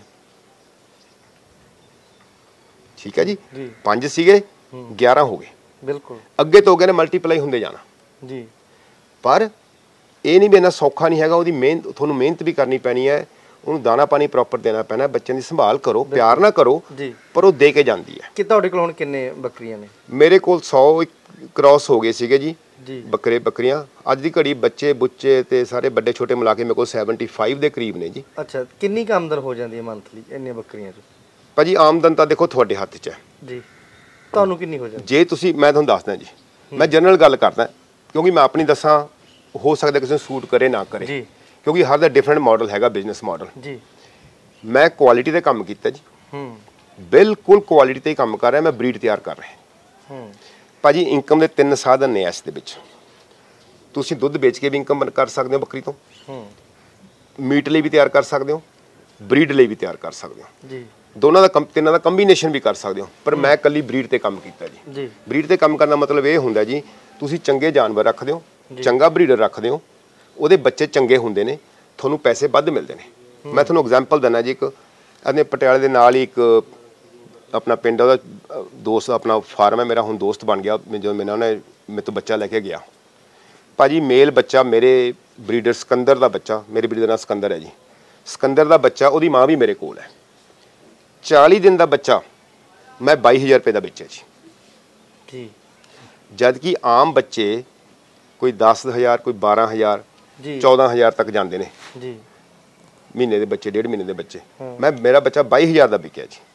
ਠੀਕ ਹੈ ਜੀ, ਪੰਜ ਸੀਗੇ ਗਿਆਰਾਂ ਹੋ ਗਏ। ਬਿਲਕੁਲ ਅੱਗੇ ਤੋਂ ਅੱਗੇ ਨੇ ਮਲਟੀਪਲਾਈ ਹੁੰਦੇ ਜਾਣਾ ਜੀ। ਪਰ ਇਹ ਨਹੀਂ ਵੀ ਇੰਨਾ ਸੌਖਾ ਨਹੀਂ ਹੈਗਾ, ਉਹਦੀ ਮਿਹਨਤ, ਤੁਹਾਨੂੰ ਮਿਹਨਤ ਵੀ ਕਰਨੀ ਪੈਣੀ ਹੈ, ਉਹਨੂੰ ਦਾਣਾ ਪਾਣੀ ਪ੍ਰੋਪਰ ਦੇਣਾ ਪੈਣਾ, ਬੱਚਿਆਂ ਦੀ ਸੰਭਾਲ ਕਰੋ, ਪਿਆਰ ਨਾ ਕਰੋ ਜੀ, ਪਰ ਉਹ ਦੇ ਕੇ ਜਾਂਦੀ ਹੈ। ਕਿ ਤੁਹਾਡੇ ਕੋਲ ਹੁਣ ਕਿੰਨੇ ਬੱਕਰੀਆਂ ਨੇ? ਮੇਰੇ ਕੋਲ ਸੌ ਕ੍ਰਾਸ ਹੋ ਗਏ ਸੀਗੇ ਜੀ ਬੱਕਰੇ ਬੱਕਰੀਆਂ। ਅੱਜ ਦੀ ਘੜੀ ਬੱਚੇ ਬੁੱਚੇ ਤੇ ਸਾਰੇ ਵੱਡੇ ਛੋਟੇ ਮਿਲਾ ਕੇ ਮੇਰੇ ਕੋਲ ਪਚਹੱਤਰ ਦੇ ਕਰੀਬ ਨੇ ਜੀ। ਅੱਛਾ, ਕਿੰਨੀ ਕੁ ਆਮਦਨ ਹੋ ਜਾਂਦੀ ਹੈ ਮੰਥਲੀ ਇੰਨੀਆਂ ਬੱਕਰੀਆਂ 'ਚ? ਭਾਜੀ ਆਮਦਨ ਤਾਂ ਦੇਖੋ ਤੁਹਾਡੇ ਹੱਥ 'ਚ ਹੈ ਜੀ, ਤੁਹਾਨੂੰ ਕਿੰਨੀ ਹੋ ਜਾਂਦੀ? ਜੇ ਤੁਸੀਂ, ਮੈਂ ਤੁਹਾਨੂੰ ਦੱਸਦਾ ਜੀ, ਮੈਂ ਜਨਰਲ ਗੱਲ ਕਰਦਾ, ਕਿਉਂਕਿ ਮੈਂ ਆਪਣੀ ਦੱਸਾਂ ਹੋ ਸਕਦਾ ਕਿਸੇ ਨੂੰ ਸੂਟ ਕਰੇ ਨਾ ਕਰੇ ਜੀ, ਕਿਉਂਕਿ ਹਰ ਦਾ ਡਿਫਰੈਂਟ ਮਾਡਲ ਹੈਗਾ ਬਿਜ਼ਨਸ ਮਾਡਲ ਜੀ। ਮੈਂ ਕੁਆਲਿਟੀ 'ਤੇ ਕੰਮ ਕੀਤਾ ਜੀ, ਬਿਲਕੁਲ ਕੁਆਲਿਟੀ 'ਤੇ ਹੀ ਕੰਮ ਕਰ ਰਿਹਾ, ਮੈਂ ਬਰੀਡ ਤਿਆਰ ਕਰ ਰਿਹਾ ਭਾਜੀ। ਇਨਕਮ ਦੇ ਤਿੰਨ ਸਾਧਨ ਨੇ ਇਸ ਦੇ ਵਿੱਚ। ਤੁਸੀਂ ਦੁੱਧ ਵੇਚ ਕੇ ਵੀ ਇਨਕਮ ਕਰ ਸਕਦੇ ਹੋ ਬੱਕਰੀ ਤੋਂ, ਮੀਟ ਲਈ ਵੀ ਤਿਆਰ ਕਰ ਸਕਦੇ ਹੋ, ਬਰੀਡ ਲਈ ਵੀ ਤਿਆਰ ਕਰ ਸਕਦੇ ਹੋ ਜੀ। ਦੋਨਾਂ ਦਾ ਕੰਮ, ਤਿੰਨਾਂ ਦਾ ਕੰਬੀਨੇਸ਼ਨ ਵੀ ਕਰ ਸਕਦੇ ਹੋ। ਪਰ ਮੈਂ ਇਕੱਲੀ ਬਰੀਡ 'ਤੇ ਕੰਮ ਕੀਤਾ ਜੀ। ਬਰੀਡ 'ਤੇ ਕੰਮ ਕਰਨ ਦਾ ਮਤਲਬ ਇਹ ਹੁੰਦਾ ਜੀ, ਤੁਸੀਂ ਚੰਗੇ ਜਾਨਵਰ ਰੱਖਦੇ ਹੋ, ਚੰਗਾ ਬਰੀਡਰ ਰੱਖਦੇ ਹੋ, ਉਹਦੇ ਬੱਚੇ ਚੰਗੇ ਹੁੰਦੇ ਨੇ, ਤੁਹਾਨੂੰ ਪੈਸੇ ਵੱਧ ਮਿਲਦੇ ਨੇ। ਮੈਂ ਤੁਹਾਨੂੰ ਐਗਜ਼ਾਮਪਲ ਦਿੰਦਾ ਜੀ, ਇੱਕ ਆਪਣੇ ਪਟਿਆਲੇ ਦੇ ਨਾਲ ਹੀ ਇੱਕ ਆਪਣਾ ਪਿੰਡ, ਉਹਦਾ ਦੋਸਤ, ਆਪਣਾ ਫਾਰਮ ਹੈ ਮੇਰਾ, ਹੁਣ ਦੋਸਤ ਬਣ ਗਿਆ। ਜਦੋਂ ਮੈਨੂੰ ਉਹਨੇ ਮੇਰੇ ਤੋਂ ਬੱਚਾ ਲੈ ਕੇ ਗਿਆ ਭਾਜੀ, ਮੇਲ ਬੱਚਾ, ਮੇਰੇ ਬਰੀਡਰ ਸਿਕੰਦਰ ਦਾ ਬੱਚਾ, ਮੇਰੇ ਬਰੀਡਰ ਦਾ ਨਾਂ ਸਿਕੰਦਰ ਹੈ ਜੀ, ਸਿਕੰਦਰ ਦਾ ਬੱਚਾ, ਉਹਦੀ ਮਾਂ ਵੀ ਮੇਰੇ ਕੋਲ ਹੈ। ਚਾਲੀ ਦਿਨ ਦਾ ਬੱਚਾ ਮੈਂ ਬਾਈ ਹਜ਼ਾਰ ਰੁਪਏ ਦਾ ਵੇਚਿਆ ਜੀ। ਜਦ ਕਿ ਆਮ ਬੱਚੇ ਕੋਈ ਦਸ ਹਜ਼ਾਰ, ਕੋਈ ਬਾਰਾਂ ਹਜ਼ਾਰ, ਚੌਦਾਂ ਹਜ਼ਾਰ ਤੱਕ ਜਾਂਦੇ ਨੇ ਜੀ ਮਹੀਨੇ ਦੇ ਬੱਚੇ, ਡੇਢ ਮਹੀਨੇ ਦੇ ਬੱਚੇ। ਮੈਂ, ਮੇਰਾ ਬੱਚਾ ਬਾਈ ਹਜ਼ਾਰ ਦਾ ਵਿਕਿਆ ਜੀ।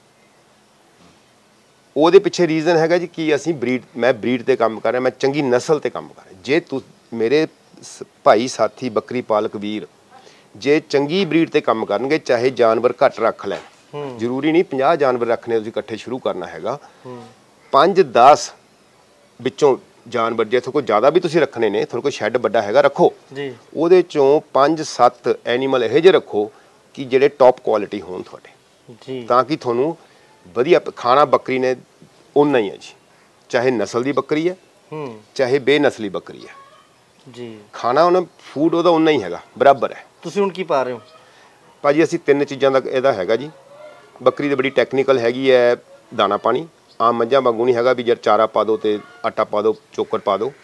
ਉਹਦੇ ਪਿੱਛੇ ਰੀਜ਼ਨ ਹੈਗਾ ਜੀ ਕਿ ਅਸੀਂ ਬਰੀਡ, ਮੈਂ ਬਰੀਡ 'ਤੇ ਕੰਮ ਕਰ ਰਿਹਾ, ਮੈਂ ਚੰਗੀ ਨਸਲ 'ਤੇ ਕੰਮ ਕਰ ਰਿਹਾ। ਜੇ ਤੂੰ ਮੇਰੇ ਭਾਈ ਸਾਥੀ ਬੱਕਰੀ ਪਾਲਕ ਵੀਰ ਜੇ ਚੰਗੀ ਬਰੀਡ 'ਤੇ ਕੰਮ ਕਰਨਗੇ, ਚਾਹੇ ਜਾਨਵਰ ਘੱਟ ਰੱਖ ਲੈਣ, ਜ਼ਰੂਰੀ ਨਹੀਂ ਪੰਜਾਹ ਜਾਨਵਰ ਰੱਖਣੇ ਤੁਸੀਂ ਇਕੱਠੇ ਸ਼ੁਰੂ ਕਰਨਾ ਹੈਗਾ, ਪੰਜ ਦਸ ਵਿੱਚੋਂ ਜਾਨਵਰ ਜੇ ਤੁਹਾਡੇ ਕੋਲ ਜ਼ਿਆਦਾ ਵੀ ਤੁਸੀਂ ਰੱਖਣੇ ਨੇ, ਤੁਹਾਡੇ ਕੋਲ ਸ਼ੈੱਡ ਵੱਡਾ ਹੈਗਾ ਰੱਖੋ ਜੀ, ਉਹਦੇ ਚੋਂ ਪੰਜ ਸੱਤ ਐਨੀਮਲ ਇਹੋ ਜਿਹੇ ਰੱਖੋ ਕਿ ਜਿਹੜੇ ਟੌਪ ਕੁਆਲਿਟੀ ਹੋਣ ਤੁਹਾਡੇ, ਜੀ, ਤਾਂ ਕਿ ਤੁਹਾਨੂੰ ਵਧੀਆ ਖਾਣਾ ਬੱਕਰੀ ਨੇ ਓਨਾ ਹੀ ਹੈ ਜੀ, ਚਾਹੇ ਨਸਲ ਦੀ ਬੱਕਰੀ ਹੈ ਹੂੰ, ਚਾਹੇ ਬੇਨਸਲੀ ਬੱਕਰੀ ਹੈ, ਜੀ, ਖਾਣਾ ਉਹਨਾਂ ਫੂਡ ਉਹਦਾ ਓਨਾ ਹੀ ਹੈਗਾ, ਬਰਾਬਰ ਹੈ। ਤੁਸੀਂ ਹੁਣ ਕੀ ਪਾ ਰਹੇ ਹੋ ਭਾਜੀ? ਅਸੀਂ ਤਿੰਨ ਚੀਜ਼ਾਂ ਦਾ ਇਹਦਾ ਹੈਗਾ ਜੀ। ਬੱਕਰੀ ਦੀ ਬੜੀ ਟੈਕਨੀਕਲ ਹੈਗੀ ਹੈ, ਦਾਣਾ ਪਾਣੀ ਆਮ ਮੱਝਾਂ ਵਾਂਗੂ ਨਹੀਂ ਹੈਗਾ ਵੀ ਜਦ ਚਾਰਾ ਪਾ ਦਿਓ ਤੇ ਆਟਾ ਪਾ ਦਿਓ, ਚੋਕਰ ਪਾ ਦਿਓ।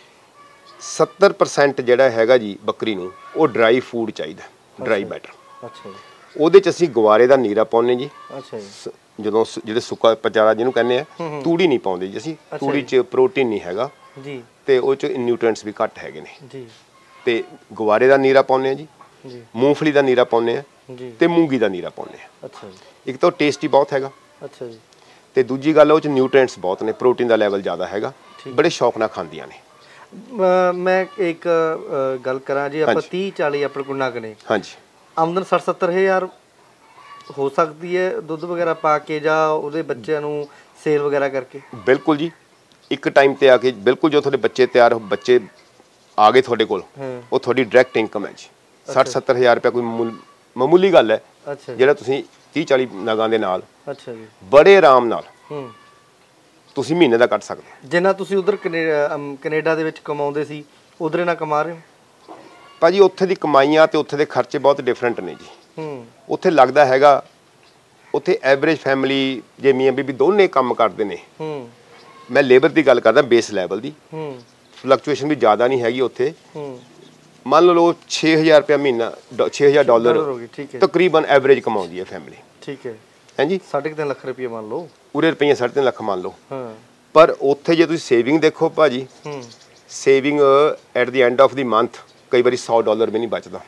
ਸੱਤਰ ਪਰਸੈਂਟ ਜਿਹੜਾ ਹੈਗਾ ਜੀ ਬੱਕਰੀ ਨੂੰ ਉਹ ਡਰਾਈ ਫੂਡ ਚਾਹੀਦਾ, ਡਰਾਈ ਮੈਟਰ। ਅੱਛਾ ਜੀ, ਉਹਦੇ 'ਚ ਅਸੀਂ ਗਵਾਰੇ ਦਾ ਨੀਰਾ ਪਾਉਂਦੇ ਜੀ। ਅੱਛਾ ਜੀ, ਸ- ਜਦੋਂ ਸ- ਜਿਹੜੇ ਸੁੱਕਾ ਚਾਰਾ ਜਿਹਨੂੰ ਕਹਿੰਦੇ ਆ, ਤੂੜੀ ਨਹੀਂ ਪਾਉਂਦੇ ਜੀ ਅਸੀਂ। ਤੂੜੀ 'ਚ ਪ੍ਰੋਟੀਨ ਨਹੀਂ ਹੈਗਾ ਜੀ, ਤੇ ਉਹ 'ਚ ਨਿਊਟ੍ਰੀਐਂਟਸ ਵੀ ਘੱਟ ਹੈਗੇ ਨੇ। ਜੀ, ਤੇ ਗਵਾਰੇ ਦਾ ਨੀਰਾ ਪਾਉਂਦੇ ਆ ਜੀ, ਜੀ, ਮੂੰਗਫਲੀ ਦਾ ਨੀਰਾ ਪਾਉਂਦੇ ਆ ਜੀ, ਤੇ ਮੂੰਗੀ ਦਾ ਨੀਰਾ ਪਾਉਂਦੇ ਆ। ਅੱਛਾ ਜੀ, ਇੱਕ ਤਾਂ ਟੇਸਟੀ ਬਹੁਤ ਹੈਗਾ ਅੱਛਾ ਜੀ, ਤੇ ਦੂਜੀ ਗੱਲ ਉਹ 'ਚ ਨਿਊਟ੍ਰੀਐਂਟਸ ਬਹੁਤ ਨੇ, ਪ੍ਰੋਟੀਨ ਦਾ ਲੈਵਲ ਜ਼ਿਆਦਾ ਹੈਗਾ, ਬੜੇ ਸ਼ੌਕ ਨਾਲ ਖਾਂਦੀਆਂ ਨੇ। ਅ, ਮੈਂ ਇੱਕ ਅ, ਗੱਲ ਕਰਾਂ ਜੀ, ਆਪਾਂ ਹਾਂਜੀ। ਤੀਹ ਚਾਲੀ ਆਪਣੇ ਕੋਲ ਨਗ ਨੇ, ਹਾਂਜੀ ਆਮਦਨ ਸੱਠ ਸੱਤਰ ਹਜ਼ਾਰ ਹੋ ਸਕਦੀ ਹੈ ਦੁੱਧ ਵਗੈਰਾ ਪਾ ਕੇ ਜਾਂ ਉਹਦੇ ਬੱਚਿਆਂ ਨੂੰ ਸੇਲ ਵਗੈਰਾ ਕਰਕੇ? ਬਿਲਕੁਲ ਜੀ, ਇੱਕ ਟਾਈਮ ਤੇ ਆ ਕੇ ਬਿਲਕੁਲ ਜੋ ਤੁਹਾਡੇ ਬੱਚੇ ਤਿਆਰ ਬੱਚੇ ਆ ਗਏ ਤੁਹਾਡੇ ਕੋਲ, ਹਾਂ, ਉਹ ਤੁਹਾਡੀ ਡਾਇਰੈਕਟ ਇਨਕਮ ਹੈ ਜੀ। ਸੱਠ ਸੱਤਰ ਹਜ਼ਾਰ ਰੁਪਏ ਕੋਈ ਮਾਮੂਲ- ਮਾਮੂਲੀ ਗੱਲ ਹੈ, ਅੱਛਾ ਜੀ, ਜਿਹੜਾ ਤੁਸੀਂ ਤੀਹ ਚਾਲੀ ਨਗਾਂ ਦੇ ਨਾਲ ਅੱਛਾ ਜੀ, ਬੜੇ ਆਰਾਮ ਨਾਲ ਹੂੰ, ਤੁਸੀਂ ਮਹੀਨੇ ਦਾ ਕੱਟ ਸਕਦੇ ਹੋ। ਜਿੰਨਾ ਤੁਸੀਂ ਉਧਰ ਕੈਨੇਡਾ ਦੇ ਵਿੱਚ ਕਮਾਉਂਦੇ ਸੀ ਉਧਰੇ ਨਾ ਕਮਾ ਰਹੇ ਹੋ? ਭਾਜੀ ਉੱਥੇ ਦੀ ਕਮਾਈਆਂ ਤੇ ਉੱਥੇ ਦੇ ਖਰਚੇ ਬਹੁਤ ਡਿਫਰੈਂਟ ਨੇ ਜੀ। ਹੂੰ, ਉੱਥੇ ਲੱਗਦਾ ਹੈਗਾ, ਉੱਥੇ ਐਵਰੇਜ ਫੈਮਿਲੀ ਜੇ ਮੀਆਂ ਬੀਬੀ ਦੋਨੇ ਕੰਮ ਕਰਦੇ ਨੇ, ਹੂੰ, ਮੈਂ ਲੇਬਰ ਦੀ ਗੱਲ ਕਰਦਾ ਬੇਸ ਲੈਵਲ ਦੀ, ਹੂੰ, ਫਲਕਚੁਏਸ਼ਨ ਵੀ ਜ਼ਿਆਦਾ ਨਹੀਂ ਹੈਗੀ ਉੱਥੇ। ਹੂੰ, ਮੰਨ ਲਓ ਛੇ ਹਜ਼ਾਰ ਰੁਪਇਆ ਮਹੀਨਾ, ਡ- ਛੇ ਹਜ਼ਾਰ ਡਾਲਰ ਡਾਲਰ ਹੋ ਗਈ, ਠੀਕ ਹੈ, ਤਕਰੀਬਨ ਐਵਰੇਜ ਕਮਾਉਂਦੀ ਹੈ ਫੈਮਿਲੀ, ਠੀਕ ਹੈ, ਹਾਂਜੀ। ਸਾਢੇ ਕੁ ਤਿੰਨ ਲੱਖ ਰੁਪਏ ਮੰਨ ਲਓ। ਪੂਰੇ ਰੁਪਈਏ ਸਾਢੇ ਤਿੰਨ ਲੱਖ ਮੰਨ ਲਓ, ਹਾਂ, ਪਰ ਉੱਥੇ ਜੇ ਤੁਸੀਂ ਸੇਵਿੰਗ ਦੇਖੋ ਭਾਜੀ, ਹੂੰ, saving at the end of the month ਕਈ ਵਾਰੀ ਸੌ ਡਾਲਰ ਵੀ ਨਹੀਂ ਬਚਦਾ,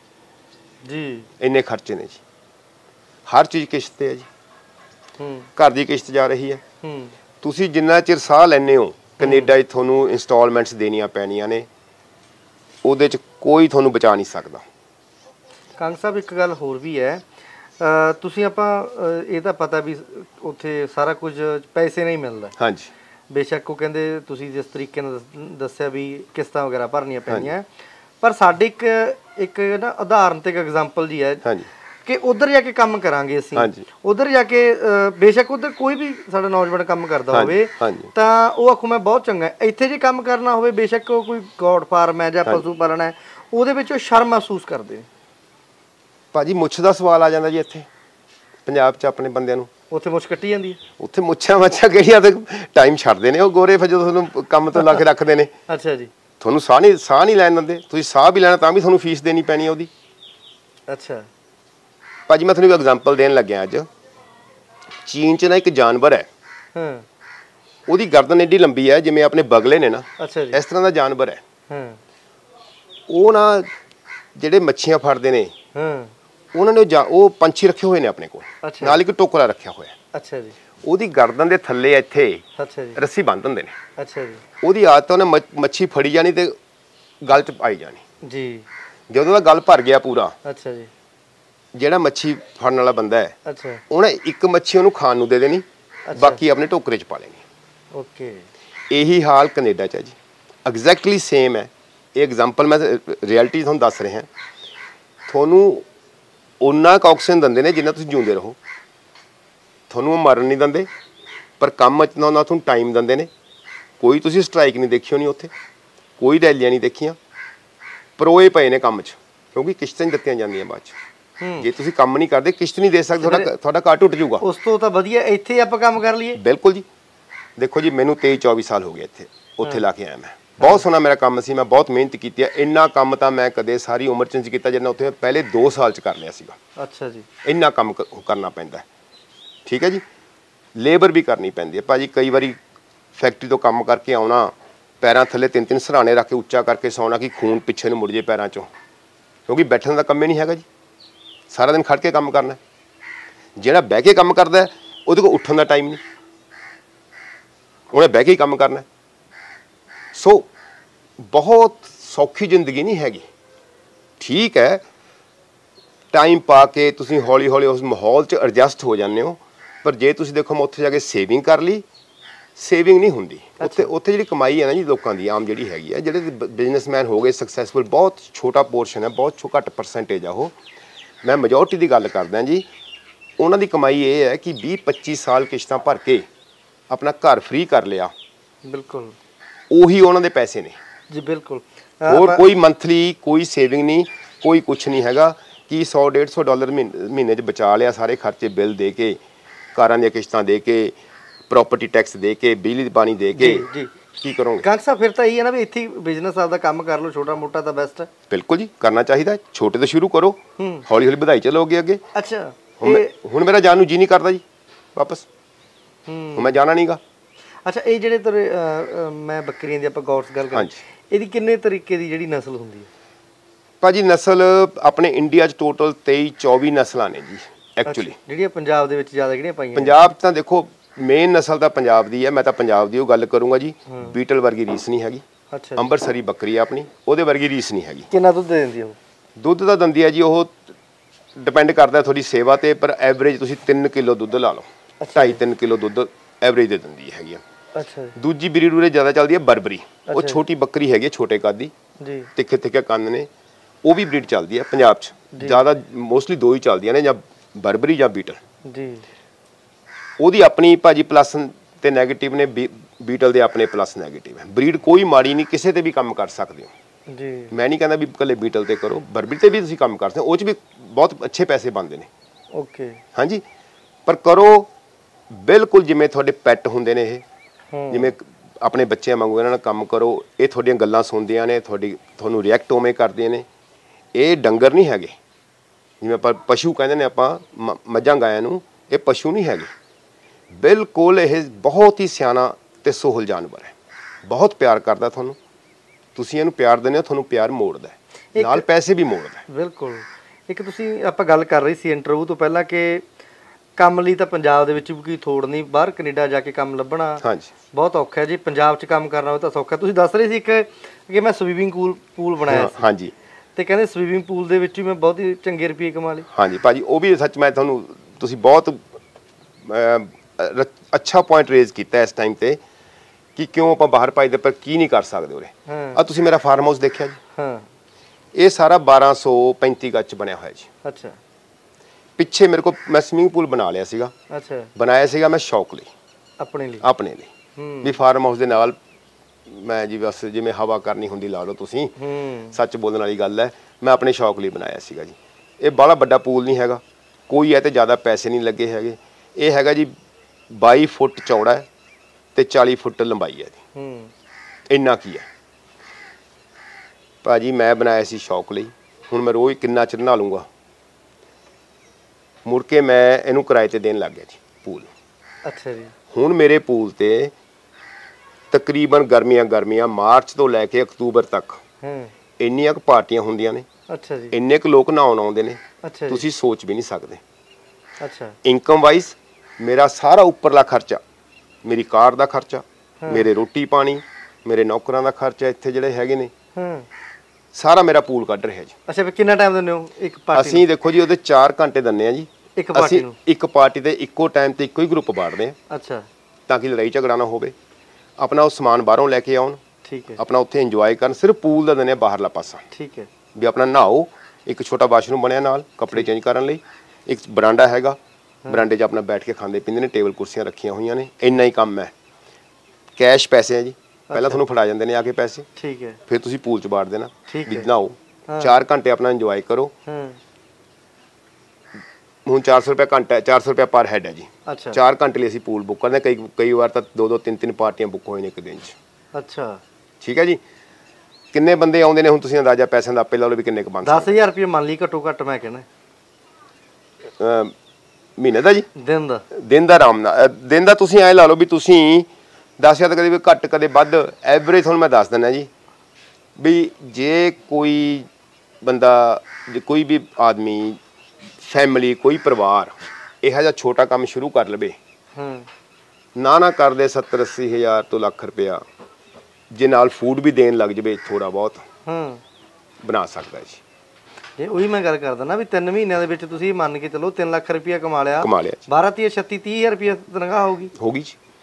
ਜੀ, ਇੰਨੇ ਖਰਚੇ ਨੇ ਜੀ। ਹਰ ਚੀਜ਼ ਕਿਸ਼ਤ ਤੇ ਹੈ ਜੀ, ਹੂੰ, ਘਰ ਦੀ ਕਿਸ਼ਤ ਜਾ ਰਹੀ ਹੈ। ਹੂੰ, ਤੁਸੀਂ ਜਿੰਨਾ ਚਿਰ ਸਾਹ ਲੈਂਦੇ ਹੋ ਕੈਨੇਡਾ 'ਚ ਤੁਹਾਨੂੰ ਇੰਸਟਾਲਮੈਂਟਸ ਦੇਣੀਆਂ ਪੈਣੀਆਂ ਨੇ, ਉਹਦੇ 'ਚ ਕੋਈ ਤੁਹਾਨੂੰ ਬਚਾ ਨਹੀਂ ਸਕਦਾ। ਕੰਗ ਸਾਹਿਬ ਇੱਕ ਗੱਲ ਹੋਰ ਵੀ ਹੈ, ਅ, ਤੁਸੀਂ ਆਪਾਂ ਅ, ਇਹ ਤਾਂ ਪਤਾ ਵੀ ਉੱਥੇ ਸਾਰਾ ਕੁਝ ਪੈਸੇ ਨਹੀਂ ਮਿਲਦਾ। ਹਾਂਜੀ, ਬੇਸ਼ੱਕ ਉਹ ਕਹਿੰਦੇ ਤੁਸੀਂ ਜਿਸ ਤਰੀਕੇ ਨਾਲ ਦੱਸ- ਦੱਸਿਆ ਵੀ ਕਿਸ਼ਤਾਂ ਵਗੈਰਾ ਭਰਨੀਆਂ ਪੈਣੀਆਂ, ਪਰ ਸਾਡੇ ਇੱਕ ਇੱਕ ਨਾ ਉਦਾਹਰਨ ਤੇ ਇੱਕ ਐਗਜ਼ਾਮਪਲ ਜੀ ਹੈ ਹਾਂਜੀ, ਕਿ ਉਧਰ ਜਾ ਕੇ ਕੰਮ ਕਰਾਂਗੇ ਅਸੀਂ, ਹਾਂਜੀ। ਉਧਰ ਜਾ ਕੇ ਅ, ਬੇਸ਼ੱਕ ਉਧਰ ਕੋਈ ਵੀ ਸਾਡਾ ਨੌਜਵਾਨ ਕੰਮ ਕਰਦਾ ਹਾਂਜੀ, ਹੋਵੇ ਹਾਂਜੀ। ਤਾਂ ਉਹ ਆਖੂ ਮੈਂ ਬਹੁਤ ਚੰਗਾ ਹੈ। ਇੱਥੇ ਜੇ ਕੰਮ ਕਰਨਾ ਹੋਵੇ, ਬੇਸ਼ੱਕ ਉਹ ਕੋਈ ਗੋਡ ਫਾਰਮ ਹੈ ਜਾਂ ਪਸ਼ੂ ਪਾਲਣ ਹੈ, ਉਹਦੇ ਵਿੱਚ ਉਹ ਸ਼ਰਮ ਮਹਿਸੂਸ ਕਰਦੇ ਨੇ। ਭਾਜੀ ਮੁੱਛ ਦਾ ਸਵਾਲ ਆ ਜਾਂਦਾ ਜੀ ਇੱਥੇ ਪੰਜਾਬ 'ਚ ਆਪਣੇ ਬੰਦਿਆਂ ਨੂੰ, ਉੱਥੇ ਮੁੱਛ ਕੱਟੀ ਜਾਂਦੀ ਹੈ। ਉੱਥੇ ਮੁੱਛਾਂ ਮੱਛਾਂ ਕਿਹੜੀਆਂ ਤੇ ਟਾਈਮ ਛੱਡਦੇ ਨੇ ਉਹ ਗੋਰੇ, ਫਿਰ ਜਦੋਂ ਤੁਹਾਨੂੰ ਕੰਮ ਤੋਂ ਲਾ ਕੇ ਰੱਖਦੇ ਨੇ, ਅੱਛਾ ਜੀ, ਤੁਹਾਨੂੰ ਸਾਹ ਨਹੀਂ ਸਾਹ ਨਹੀਂ ਲੈਣ ਦਿੰਦੇ। ਤੁਸੀਂ ਸਾਹ ਵੀ ਲੈਣਾ ਤਾਂ ਵੀ ਤੁਹਾਨੂੰ ਫੀਸ ਦੇਣੀ ਪੈਣੀ ਹੈ ਉਹਦੀ। ਅੱਛਾ, ਭਾਜੀ ਮੈਂ ਤੁਹਾਨੂੰ ਇੱਕ ਐਗਜ਼ਾਮਪਲ ਦੇਣ ਲੱਗਿਆ ਅੱਜ। ਚੀਨ 'ਚ ਨਾ ਇੱਕ ਜਾਨਵਰ ਹੈ, ਹਾਂ, ਉਹਦੀ ਗਰਦਨ ਏਡੀ ਲੰਬੀ ਹੈ ਜਿਵੇਂ ਆਪਣੇ ਬਗਲੇ ਨੇ ਨਾ, ਅੱਛਾ ਜੀ, ਇਸ ਤਰ੍ਹਾਂ ਦਾ ਜਾਨਵਰ ਹੈ। ਹਾਂ, ਉਹ ਨਾ ਜਿਹੜੇ ਮੱਛੀਆਂ ਫੜਦੇ ਨੇ, ਹਾਂ, ਉਹਨਾਂ ਨੇ ਜਾ- ਉਹ ਪੰਛੀ ਰੱਖੇ ਹੋਏ ਨੇ ਆਪਣੇ ਕੋਲ, ਅੱਛਾ। ਨਾਲ ਇੱਕ ਟੋਕਰਾ ਰੱਖਿਆ ਹੋਇਆ। ਅੱਛਾ ਜੀ, ਉਹਦੀ ਗਰਦਨ ਦੇ ਥੱਲੇ ਇੱਥੇ ਅੱਛਾ ਜੀ, ਰੱਸੀ ਬੰਨ੍ਹ ਦਿੰਦੇ ਨੇ। ਅੱਛਾ ਜੀ, ਉਹਦੀ ਆਦਤ ਉਹਨੇ ਮ- ਮੱਛੀ ਫੜੀ ਜਾਣੀ ਤੇ ਗਲ 'ਚ ਪਾਈ ਜਾਣੀ। ਜੀ, ਜਦੋਂ ਦਾ ਗਲ ਭਰ ਗਿਆ ਪੂਰਾ, ਅੱਛਾ ਜੀ, ਜਿਹੜਾ ਮੱਛੀ ਫੜਨ ਵਾਲਾ ਬੰਦਾ ਹੈ, ਅੱਛਾ, ਉਹਨੇ ਇੱਕ ਮੱਛੀ ਉਹਨੂੰ ਖਾਣ ਨੂੰ ਦੇ ਦੇਣੀ, ਬਾਕੀ ਆਪਣੇ ਟੋਕਰੇ 'ਚ ਪਾ ਲੈਣੀ। ਓਕੇ, ਇਹੀ ਹਾਲ ਕੈਨੇਡਾ 'ਚ ਹੈ ਜੀ, ਐਗਜ਼ੈਕਟਲੀ ਸੇਮ ਹੈ। ਇਹ ਐਗਜ਼ਾਮਪਲ ਮੈਂ ਰਿਐਲਿਟੀ ਤੁਹਾਨੂੰ ਦੱਸ ਰਿਹਾ। ਤੁਹਾਨੂੰ ਓਨਾ ਕੁ ਆਕਸੀਜਨ ਦਿੰਦੇ ਨੇ ਜਿੰਨਾ ਤੁਸੀਂ ਜਿਉਂਦੇ ਰਹੋ, ਤੁਹਾਨੂੰ ਉਹ ਮਰਨ ਨਹੀਂ ਦਿੰਦੇ, ਪਰ ਕੰਮ 'ਚ ਨਾ ਨਾ ਤੁਹਾਨੂੰ ਟਾਈਮ ਦਿੰਦੇ ਨੇ। ਕੋਈ ਤੁਸੀਂ ਸਟ੍ਰਾਈਕ ਨਹੀਂ ਦੇਖੀ ਹੋਣੀ ਉੱਥੇ, ਕੋਈ ਰੈਲੀਆਂ ਨਹੀਂ ਦੇਖੀਆਂ, ਪਰੋਏ ਪਏ ਨੇ ਕੰਮ 'ਚ, ਕਿਉਂਕਿ ਕਿਸ਼ਤਾਂ ਨਹੀਂ ਦਿੱਤੀਆਂ ਜਾਂਦੀਆਂ ਬਾਅਦ 'ਚ। ਜੇ ਤੁਸੀਂ ਕੰਮ ਨਹੀਂ ਕਰਦੇ, ਕਿਸ਼ਤ ਨਹੀਂ ਦੇ ਸਕਦੇ, ਤੁਹਾਡਾ ਤੁਹਾਡਾ ਘਰ ਟੁੱਟ ਜਾਊਗਾ। ਉਸ ਤੋਂ ਤਾਂ ਵਧੀਆ ਇੱਥੇ ਆਪਾਂ ਕੰਮ ਕਰ ਲਈਏ। ਬਿਲਕੁਲ ਜੀ। ਦੇਖੋ ਜੀ, ਮੈਨੂੰ ਤੇਈ ਚੌਵੀ ਸਾਲ ਹੋ ਗਏ ਇੱਥੇ, ਉੱਥੇ ਲਾ ਕੇ ਆਇਆ ਮੈਂ। ਬਹੁਤ ਸੋਹਣਾ ਮੇਰਾ ਕੰਮ ਸੀ, ਮੈਂ ਬਹੁਤ ਮਿਹਨਤ ਕੀਤੀ ਹੈ। ਇੰਨਾ ਕੰਮ ਤਾਂ ਮੈਂ ਕਦੇ ਸਾਰੀ ਉਮਰ 'ਚ ਨਹੀਂ ਕੀਤਾ ਜਿੰਨਾ ਉੱਥੇ ਮੈਂ ਪਹਿਲੇ ਦੋ ਸਾਲ 'ਚ ਕਰ ਲਿਆ ਸੀਗਾ। ਅੱਛਾ ਜੀ, ਇੰਨਾ ਕੰਮ ਕ- ਕਰਨਾ ਪੈਂਦਾ, ਠੀਕ ਹੈ ਜੀ। ਲੇਬਰ ਵੀ ਕਰਨੀ ਪੈਂਦੀ ਹੈ ਭਾਜੀ। ਕਈ ਵਾਰੀ ਫੈਕਟਰੀ ਤੋਂ ਕੰਮ ਕਰਕੇ ਆਉਣਾ, ਪੈਰਾਂ ਥੱਲੇ ਤਿੰਨ ਤਿੰਨ ਸਰਾਣੇ ਰੱਖ ਕੇ ਉੱਚਾ ਕਰਕੇ ਸੌਣਾ ਕਿ ਖੂਨ ਪਿੱਛੇ ਨੂੰ ਮੁੜ ਜੇ ਪੈਰਾਂ 'ਚੋਂ, ਕਿਉਂਕਿ ਬੈਠਣ ਦਾ ਕੰਮ ਹੀ ਨਹੀਂ ਹੈਗਾ ਜੀ। ਸਾਰਾ ਦਿਨ ਖੜ ਕੇ ਕੰਮ ਕਰਨਾ। ਜਿਹੜਾ ਬਹਿ ਕੇ ਕੰਮ ਕਰਦਾ ਉਹਦੇ ਕੋਲ ਉੱਠਣ ਦਾ ਟਾਈਮ ਨਹੀਂ, ਉਹਨੇ ਬਹਿ ਕੇ ਹੀ ਕੰਮ ਕਰਨਾ। ਸੋ ਬਹੁਤ ਸੌਖੀ ਜ਼ਿੰਦਗੀ ਨਹੀਂ ਹੈਗੀ। ਠੀਕ ਹੈ, ਟਾਈਮ ਪਾ ਕੇ ਤੁਸੀਂ ਹੌਲੀ ਹੌਲੀ ਉਸ ਮਾਹੌਲ 'ਚ ਐਡਜਸਟ ਹੋ ਜਾਂਦੇ ਹੋ, ਪਰ ਜੇ ਤੁਸੀਂ ਦੇਖੋ ਮੈਂ ਉੱਥੇ ਜਾ ਕੇ ਸੇਵਿੰਗ ਕਰ ਲਈ ਸੇਵਿੰਗ ਨਹੀਂ ਹੁੰਦੀ ਉੱਥੇ ਉੱਥੇ ਜਿਹੜੀ ਕਮਾਈ ਹੈ ਨਾ ਜੀ ਲੋਕਾਂ ਦੀ ਆਮ ਜਿਹੜੀ ਹੈਗੀ ਹੈ ਜਿਹੜੇ ਬਿਜ਼ਨਸਮੈਨ ਹੋ ਗਏ ਸਕਸੈਸਫੁਲ ਬਹੁਤ ਛੋਟਾ ਪੋਰਸ਼ਨ ਹੈ ਬਹੁਤ ਛੋ ਘੱਟ ਪਰਸੈਂਟੇਜ ਆ ਉਹ ਮੈਂ ਮੈਜੋਰਟੀ ਦੀ ਗੱਲ ਕਰਦਾ ਜੀ ਉਹਨਾਂ ਦੀ ਕਮਾਈ ਇਹ ਹੈ ਕਿ ਵੀਹ ਪੱਚੀ ਸਾਲ ਕਿਸ਼ਤਾਂ ਭਰ ਕੇ ਆਪਣਾ ਘਰ ਫ੍ਰੀ ਕਰ ਲਿਆ ਬਿਲਕੁਲ ਉਹੀ ਉਹਨਾਂ ਦੇ ਪੈਸੇ ਨੇ ਜੀ ਬਿਲਕੁਲ ਹੋਰ ਕੋਈ ਮੰਥਲੀ ਕੋਈ ਸੇਵਿੰਗ ਨਹੀਂ ਕੋਈ ਕੁਛ ਨਹੀਂ ਹੈਗਾ ਕਿ ਸੌ ਡੇਢ ਸੌ ਡਾਲਰ ਮਹੀਨੇ 'ਚ ਬਚਾ ਲਿਆ ਸਾਰੇ ਖਰਚੇ ਬਿੱਲ ਦੇ ਕੇ ਕਾਰਾਂ ਦੀਆਂ ਕਿਸ਼ਤਾਂ ਦੇ ਕੇ ਪ੍ਰੋਪਰਟੀ ਟੈਕਸ ਦੇ ਕੇ ਬਿਜਲੀ ਪਾਣੀ ਦੇ ਕੇ ਜੀ ਕੀ ਕਰੋਗੇ ਕੰਗ ਸਾਹਿਬ ਫਿਰ ਤਾਂ ਇਹੀ ਹੈ ਨਾ ਵੀ ਇੱਥੇ ਬਿਜ਼ਨਸ ਆਪਦਾ ਕੰਮ ਕਰ ਲਓ ਛੋਟਾ ਮੋਟਾ ਤਾਂ ਬੈਸਟ ਹੈ ਬਿਲਕੁਲ ਜੀ ਕਰਨਾ ਚਾਹੀਦਾ ਛੋਟੇ ਤੋਂ ਸ਼ੁਰੂ ਕਰੋ ਹੌਲੀ ਹੌਲੀ ਵਧਾਈ ਚਲੋਗੇ ਅੱਗੇ ਅੱਛਾ ਹੁਣ ਮੇਰਾ ਜਾਣ ਨੂੰ ਜੀ ਨਹੀਂ ਕਰਦਾ ਜੀ ਵਾਪਸ ਹੁਣ ਮੈਂ ਜਾਣਾ ਨਹੀਂਗਾ ਅੱਛਾ ਇਹ ਜਿਹੜੇ ਤੇਰੇ ਮੈਂ ਬੱਕਰੀਆਂ ਦੀ ਆਪਾਂ ਗੌਰਸ ਗੱਲ ਕਰਾਂ ਇਹਦੀ ਕਿੰਨੇ ਤਰੀਕੇ ਦੀ ਜਿਹੜੀ ਨਸਲ ਹੁੰਦੀ ਹੈ ਭਾਜੀ ਨਸਲ ਆਪਣੇ ਇੰਡੀਆ 'ਚ ਟੋਟਲ ਤੇਈ ਚੌਵੀ ਨਸਲਾਂ ਨੇ ਜੀ ਐਕਚੁਅਲੀ ਜਿਹੜੀਆਂ ਪੰਜਾਬ ਦੇ ਵਿੱਚ ਜ਼ਿਆਦਾ ਕਿਹੜੀਆਂ ਪਾਈਆਂ ਪੰਜਾਬ ਤਾਂ ਦੇਖੋ ਮੇਨ ਨਸਲ ਤਾਂ ਪੰਜਾਬ ਦੀ ਹੈ ਮੈਂ ਤਾਂ ਪੰਜਾਬ ਦੀ ਉਹ ਗੱਲ ਕਰੂੰਗਾ ਜੀ ਬੀਟਲ ਵਰਗੀ ਰੀਸ ਨਹੀਂ ਹੈਗੀ ਅੱਛਾ ਅੰਬਰਸਰੀ ਬੱਕਰੀ ਆ ਆਪਣੀ ਉਹਦੇ ਵਰਗੀ ਰੀਸ ਨਹੀਂ ਹੈਗੀ ਕਿੰਨਾ ਦੁੱਧ ਦੇ ਦਿੰਦੀ ਉਹ ਦੁੱਧ ਤਾਂ ਦਿੰਦੀ ਹੈ ਜੀ ਉਹ ਡਿਪੈਂਡ ਕਰਦਾ ਤੁਹਾਡੀ ਸੇਵਾ ਤੇ ਪਰ ਐਵਰੇਜ ਤੁਸੀਂ ਤਿੰਨ ਕਿਲੋ ਦੁੱਧ ਲਾ ਲਓ ਢਾਈ ਤਿੰਨ ਕਿਲੋ ਦੁੱਧ ਐਵਰੇਜ ਦੇ ਦਿੰਦੀ ਹੈਗੀ ਆ ਅੱਛਾ ਦੂਜੀ ਬਰੀਡ ਉਰੇ ਜ਼ਿਆਦਾ ਚੱਲਦੀ ਹੈ ਬਰਬਰੀ ਉਹ ਛੋਟੀ ਬੱਕਰੀ ਹੈਗੀ ਛੋਟੇ ਕੱਦ ਦੀ ਜੀ ਤਿੱਖੇ ਤਿੱਖੇ ਕੰਨ ਨੇ ਉਹ ਵੀ ਬਰੀਡ ਚੱਲਦੀ ਹੈ ਪੰਜਾਬ 'ਚ ਜ਼ਿਆਦਾ ਮੋਸਟਲੀ ਦੋ ਹੀ ਚੱਲਦੀਆਂ ਨੇ ਜਾਂ ਬਰਬਰੀ ਜਾਂ ਬੀਟਲ ਜੀ ਉਹਦੀ ਆਪਣੀ ਭਾਜੀ ਪਲੱਸ ਤੇ ਨੈਗੇਟਿਵ ਨੇ ਬੀਟਲ ਦੇ ਆਪਣੇ ਪਲੱਸ ਨੈਗੇਟਿਵ ਹੈ ਬਰੀਡ ਕੋਈ ਮਾੜੀ ਨਹੀਂ ਕਿਸੇ ਤੇ ਵੀ ਕੰਮ ਕਰ ਸਕਦੇ ਹੋ ਜੀ ਮੈਂ ਨਹੀਂ ਕਹਿੰਦਾ ਵੀ ਇਕੱਲੇ ਬੀਟਲ ਤੇ ਕਰੋ ਬਰਬਰੀ ਤੇ ਵੀ ਤੁਸੀਂ ਕੰਮ ਕਰ ਸਕਦੇ ਹੋ ਉਹ 'ਚ ਵੀ ਬਹੁਤ ਅੱਛੇ ਪੈਸੇ ਬਣਦੇ ਨੇ ਓਕੇ ਹਾਂਜੀ ਪਰ ਕਰੋ ਬਿਲਕੁਲ ਜਿਵੇਂ ਤੁਹਾਡੇ ਪੈਟ ਹੁੰਦੇ ਨੇ ਇਹ ਜਿਵੇਂ ਆਪਣੇ ਬੱਚਿਆਂ ਵਾਂਗੂ ਇਹਨਾਂ ਨਾਲ ਕੰਮ ਕਰੋ ਇਹ ਤੁਹਾਡੀਆਂ ਗੱਲਾਂ ਸੁਣਦੀਆਂ ਨੇ ਤੁਹਾਡੀ ਤੁਹਾਨੂੰ ਰਿਐਕਟ ਉਵੇਂ ਕਰਦੀਆਂ ਨੇ ਇਹ ਡੰਗਰ ਨਹੀਂ ਹੈਗੇ ਜਿਵੇਂ ਆਪਾਂ ਪਸ਼ੂ ਕਹਿੰਦੇ ਨੇ ਆਪਾਂ ਮੱਝਾਂ ਗਾਇਆਂ ਨੂੰ ਇਹ ਪਸ਼ੂ ਨਹੀਂ ਹੈਗੇ ਬਿਲਕੁਲ ਇਹ ਬਹੁਤ ਹੀ ਸਿਆਣਾ ਤੇ ਸੋਹਲ ਜਾਨਵਰ ਹੈ ਬਹੁਤ ਪਿਆਰ ਕਰਦਾ ਤੁਹਾਨੂੰ ਤੁਸੀਂ ਇਹਨੂੰ ਪਿਆਰ ਦਿੰਦੇ ਹੋ ਤੁਹਾਨੂੰ ਪਿਆਰ ਮੋੜਦਾ ਨਾਲ ਪੈਸੇ ਵੀ ਮੋੜਦਾ ਬਿਲਕੁਲ ਇੱਕ ਤੁਸੀਂ ਆਪਾਂ ਗੱਲ ਕਰ ਰਹੀ ਸੀ ਇੰਟਰਵਿਊ ਤੋਂ ਪਹਿਲਾਂ ਕਿ ਕੰਮ ਲਈ ਤਾਂ ਪੰਜਾਬ ਦੇ ਵਿੱਚ ਵੀ ਕੋਈ ਥੋੜ ਨਹੀਂ ਬਾਹਰ ਕੈਨੇਡਾ ਜਾ ਕੇ ਕੰਮ ਲੱਭਣਾ ਹਾਂਜੀ ਬਹੁਤ ਔਖਾ ਹੈ ਜੀ ਪੰਜਾਬ 'ਚ ਕੰਮ ਕਰਨਾ ਉਹ ਤਾਂ ਸੌਖਾ ਤੁਸੀਂ ਦੱਸ ਰਹੇ ਸੀ ਇੱਕ ਕਿ ਮੈਂ ਸਵੀਮਿੰਗ ਪੂਲ ਪੂਲ ਬਣਾਇਆ ਸੀ ਹਾਂਜੀ ਤੇ ਕਹਿੰਦੇ ਸਵੀਮਿੰਗ ਪੂਲ ਦੇ ਵਿੱਚ ਵੀ ਮੈਂ ਬਹੁਤ ਹੀ ਚੰਗੇ ਰੁਪਏ ਕਮਾ ਲਏ ਹਾਂਜੀ ਭਾਜੀ ਉਹ ਵੀ ਸੱਚ ਮੈਂ ਤੁਹਾਨੂੰ ਤੁਸੀਂ ਬਹੁਤ ਅੱਛਾ ਪੁਆਇੰਟ ਰੇਜ਼ ਕੀਤਾ ਇਸ ਟਾਈਮ ਤੇ ਕਿ ਕਿਉਂ ਆਪਾਂ ਬਾਹਰ ਪਾਈਦੇ ਪਰ ਕੀ ਨਹੀਂ ਕਰ ਸਕਦੇ ਉਰੇ ਆ ਤੁਸੀਂ ਮੇਰਾ ਫਾਰਮ ਹਾਊਸ ਦੇਖਿਆ ਜੀ ਹਾਂ ਇਹ ਸਾਰਾ ਬਾਰਾਂ ਸੌ ਪੈਂਤੀ ਗੱਜ ਬਣਿਆ ਹੋਇਆ ਜੀ ਅੱਛਾ ਪਿੱਛੇ ਮੇਰੇ ਕੋਲ ਮੈਂ ਸਵਿਮਿੰਗ ਪੂਲ ਬਣਾ ਲਿਆ ਸੀਗਾ ਅੱਛਾ ਬਣਾਇਆ ਸੀਗਾ ਮੈਂ ਸ਼ੌਕ ਲਈ ਆਪਣੇ ਲਈ ਆਪਣੇ ਲਈ ਵੀ ਫਾਰਮ ਹਾਊਸ ਦੇ ਨਾਲ ਮੈਂ ਜੀ ਬਸ ਜਿਵੇਂ ਹਵਾ ਕਰਨੀ ਹੁੰਦੀ ਲਾ ਲਓ ਤੁਸੀਂ ਸੱਚ ਬੋਲਣ ਵਾਲੀ ਗੱਲ ਹੈ ਮੈਂ ਆਪਣੇ ਸ਼ੌਕ ਲਈ ਬਣਾਇਆ ਸੀਗਾ ਜੀ ਇਹ ਬੜਾ ਵੱਡਾ ਪੂਲ ਨਹੀਂ ਹੈਗਾ ਕੋਈ ਐ ਤੇ ਜ਼ਿਆਦਾ ਪੈਸੇ ਨਹੀਂ ਲੱਗੇ ਹੈਗੇ ਇਹ ਹੈਗਾ ਜੀ ਬਾਈ ਫੁੱਟ ਚੌੜਾ ਹੈ ਤੇ ਚਾਲੀ ਫੁੱਟ ਲੰਬਾਈ ਹੈ ਜੀ ਇੰਨਾ ਕੀ ਹੈ ਭਾਜੀ ਮੈਂ ਬਣਾਇਆ ਸੀ ਸ਼ੌਕ ਲਈ ਹੁਣ ਮੈਂ ਰੋਜ਼ ਕਿੰਨਾ ਚਿਰ ਨਹਾ ਲੂੰਗਾ ਮੁੜ ਕੇ ਮੈਂ ਇਹਨੂੰ ਕਿਰਾਏ ਤੇ ਦੇਣ ਲੱਗ ਗਿਆ ਜੀ ਪੂਲ ਅੱਛਾ ਜੀ ਹੁਣ ਮੇਰੇ ਪੂਲ ਤੇ ਤਕਰੀਬਨ ਗਰਮੀਆਂ ਗਰਮੀਆਂ ਮਾਰਚ ਤੋਂ ਲੈ ਕੇ ਅਕਤੂਬਰ ਤੱਕ ਇੰਨੀਆਂ ਕੁ ਪਾਰਟੀਆਂ ਹੁੰਦੀਆਂ ਨੇ ਅੱਛਾ ਜੀ ਇੰਨੇ ਕੁ ਲੋਕ ਨਹਾਉਣ ਆਉਂਦੇ ਨੇ ਅੱਛਾ ਤੁਸੀਂ ਸੋਚ ਵੀ ਨਹੀਂ ਸਕਦੇ ਅੱਛਾ ਇਨਕਮ ਵਾਈਜ਼ ਮੇਰਾ ਸਾਰਾ ਉੱਪਰਲਾ ਖਰਚਾ ਮੇਰੀ ਕਾਰ ਦਾ ਖਰਚਾ ਮੇਰੇ ਰੋਟੀ ਪਾਣੀ ਮੇਰੇ ਨੌਕਰਾਂ ਦਾ ਖਰਚਾ ਇੱਥੇ ਜਿਹੜੇ ਹੈਗੇ ਨੇ ਸਾਰਾ ਮੇਰਾ ਪੂਲ ਕੱਢ ਰਿਹਾ ਜੀ ਅੱਛਾ ਫਿਰ ਕਿੰਨਾ ਟਾਈਮ ਦਿੰਦੇ ਹੋ ਇੱਕ ਪਾਰਟੀ ਅਸੀਂ ਦੇਖੋ ਜੀ ਉਹਦੇ ਚਾਰ ਘੰਟੇ ਦਿੰਨੇ ਆ ਜੀ ਇੱਕ ਪਾਰਟੀ ਨੂੰ ਇੱਕ ਪਾਰਟੀ ਤੇ ਇੱਕੋ ਟਾਈਮ ਤੇ ਇੱਕੋ ਹੀ ਗਰੁੱਪ ਬਾੜਦੇ ਆ ਅੱਛਾ ਤਾਂ ਕਿ ਲੜਾਈ ਝਗੜਾ ਨਾ ਹੋਵੇ ਆਪਣਾ ਉਹ ਸਮਾਨ ਬਾਹਰੋਂ ਲੈ ਕੇ ਆਉਣ ਠੀਕ ਹੈ ਆਪਣਾ ਉੱਥੇ ਇੰਜੋਏ ਕਰਨ ਸਿਰਫ ਪੂਲ ਦਾ ਦਿੰਦੇ ਆ ਬਾਹਰਲਾ ਪਾਸਾ ਠੀਕ ਹੈ ਵੀ ਆਪਣਾ ਨਹਾਓ ਇੱਕ ਛੋਟਾ ਵਾਸ਼ਰੂਮ ਬਣਿਆ ਨਾਲ ਕੱਪੜੇ ਚੇਂਜ ਕਰਨ ਲਈ ਇੱਕ ਬਰਾਂਡਾ ਹੈਗਾ ਬਰਾਂਡੇ 'ਚ ਆਪਣਾ ਬੈਠ ਕੇ ਖਾਂਦੇ ਪੀਂਦੇ ਨੇ ਟੇਬਲ ਕੁਰਸੀਆਂ ਰੱਖੀਆਂ ਹੋਈਆਂ ਨੇ ਇੰਨਾ ਹੀ ਕੰਮ ਹੈ ਕੈਸ਼ ਪੈਸੇ ਆ ਜੀ ਪਹਿਲਾਂ ਤੁਹਾਨੂੰ ਫੜਾ ਜਾਂਦੇ ਨੇ ਆ ਕੇ ਪੈਸੇ ਠੀਕ ਹੈ ਫਿਰ ਤੁਸੀਂ ਪੂਲ 'ਚ ਬਾੜ ਦੇਣਾ ਠੀਕ ਹੈ ਨਹਾਓ ਚਾਰ ਘੰਟੇ ਆਪਣਾ ਇੰਜੋਏ ਕਰੋ ਹੁਣ ਚਾਰ ਸੌ ਰੁਪਏ ਘੰਟਾ ਚਾਰ ਸੌ ਰੁਪਏ ਪਰ ਹੈਡ ਹੈ ਜੀ ਅੱਛਾ ਚਾਰ ਘੰਟੇ ਲਈ ਅਸੀਂ ਪੂਲ ਬੁੱਕ ਕਰਦੇ ਕਈ ਕਈ ਵਾਰ ਤਾਂ ਦੋ ਦੋ ਤਿੰਨ ਤਿੰਨ ਪਾਰਟੀਆਂ ਬੁੱਕ ਹੋਏ ਨੇ ਇੱਕ ਦਿਨ 'ਚ ਅੱਛਾ ਠੀਕ ਹੈ ਜੀ ਕਿੰਨੇ ਬੰਦੇ ਆਉਂਦੇ ਨੇ ਹੁਣ ਤੁਸੀਂ ਅੰਦਾਜ਼ਾ ਪੈਸਿਆਂ ਦਾ ਆਪੇ ਲਾ ਲਓ ਵੀ ਕਿੰਨੇ ਕੁ ਬਣਦੇ ਦਸ ਹਜ਼ਾਰ ਰੁਪਏ ਮੰਨ ਲਈ ਘੱਟੋ ਘੱਟ ਮੈਂ ਕਹਿੰਦਾ ਮਹੀਨੇ ਦਾ ਜੀ ਦਿਨ ਦਾ ਦਿਨ ਦਾ ਆਰਾਮ ਨਾਲ ਦਿਨ ਦਾ ਤੁਸੀਂ ਐਂ ਲਾ ਲਓ ਵੀ ਤੁਸੀਂ ਦਸ ਹਜ਼ਾਰ ਕਦੇ ਵੀ ਘੱਟ ਕਦੇ ਵੱਧ ਐਵਰੇਜ ਤੁਹਾਨੂੰ ਮੈਂ ਦੱਸ ਦਿੰਦਾ ਜੀ ਵੀ ਜੇ ਕੋਈ ਬੰਦਾ ਜੇ ਕੋਈ ਵੀ ਆਦਮੀ ਫੈਮਿਲੀ ਕੋਈ ਪਰਿਵਾਰ ਇਹੋ ਜਿਹਾ ਛੋਟਾ ਕੰਮ ਸ਼ੁਰੂ ਕਰ ਲਵੇ ਨਾ ਨਾ ਕਰਦੇ ਸੱਤਰ ਅੱਸੀ ਹਜ਼ਾਰ ਤੋਂ ਲੱਖ ਰੁਪਇਆ ਜੇ ਨਾਲ ਫੂਡ ਵੀ ਦੇਣ ਲੱਗ ਜਾਵੇ ਥੋੜਾ ਬਹੁਤ ਬਣਾ ਸਕਦਾ ਜੀ ਇਹ ਉਹੀ ਮੈਂ ਗੱਲ ਕਰਦਾ ਨਾ ਵੀ ਤਿੰਨ ਮਹੀਨਿਆਂ ਦੇ ਵਿੱਚ ਤੁਸੀਂ ਮੰਨ ਕੇ ਚਲੋ ਤਿੰਨ ਲੱਖ ਰੁਪਇਆ ਕਮਾ ਲਿਆ ਕਮਾ ਲਿਆ ਬਾਰਾਂ ਤੀਹ ਛੱਤੀ ਤੀਹ ਹਜ਼ਾਰ ਰੁਪਇਆ ਤਨਖਾਹ ਹੋਊਗੀ ਹੋਗੀ ਜੀ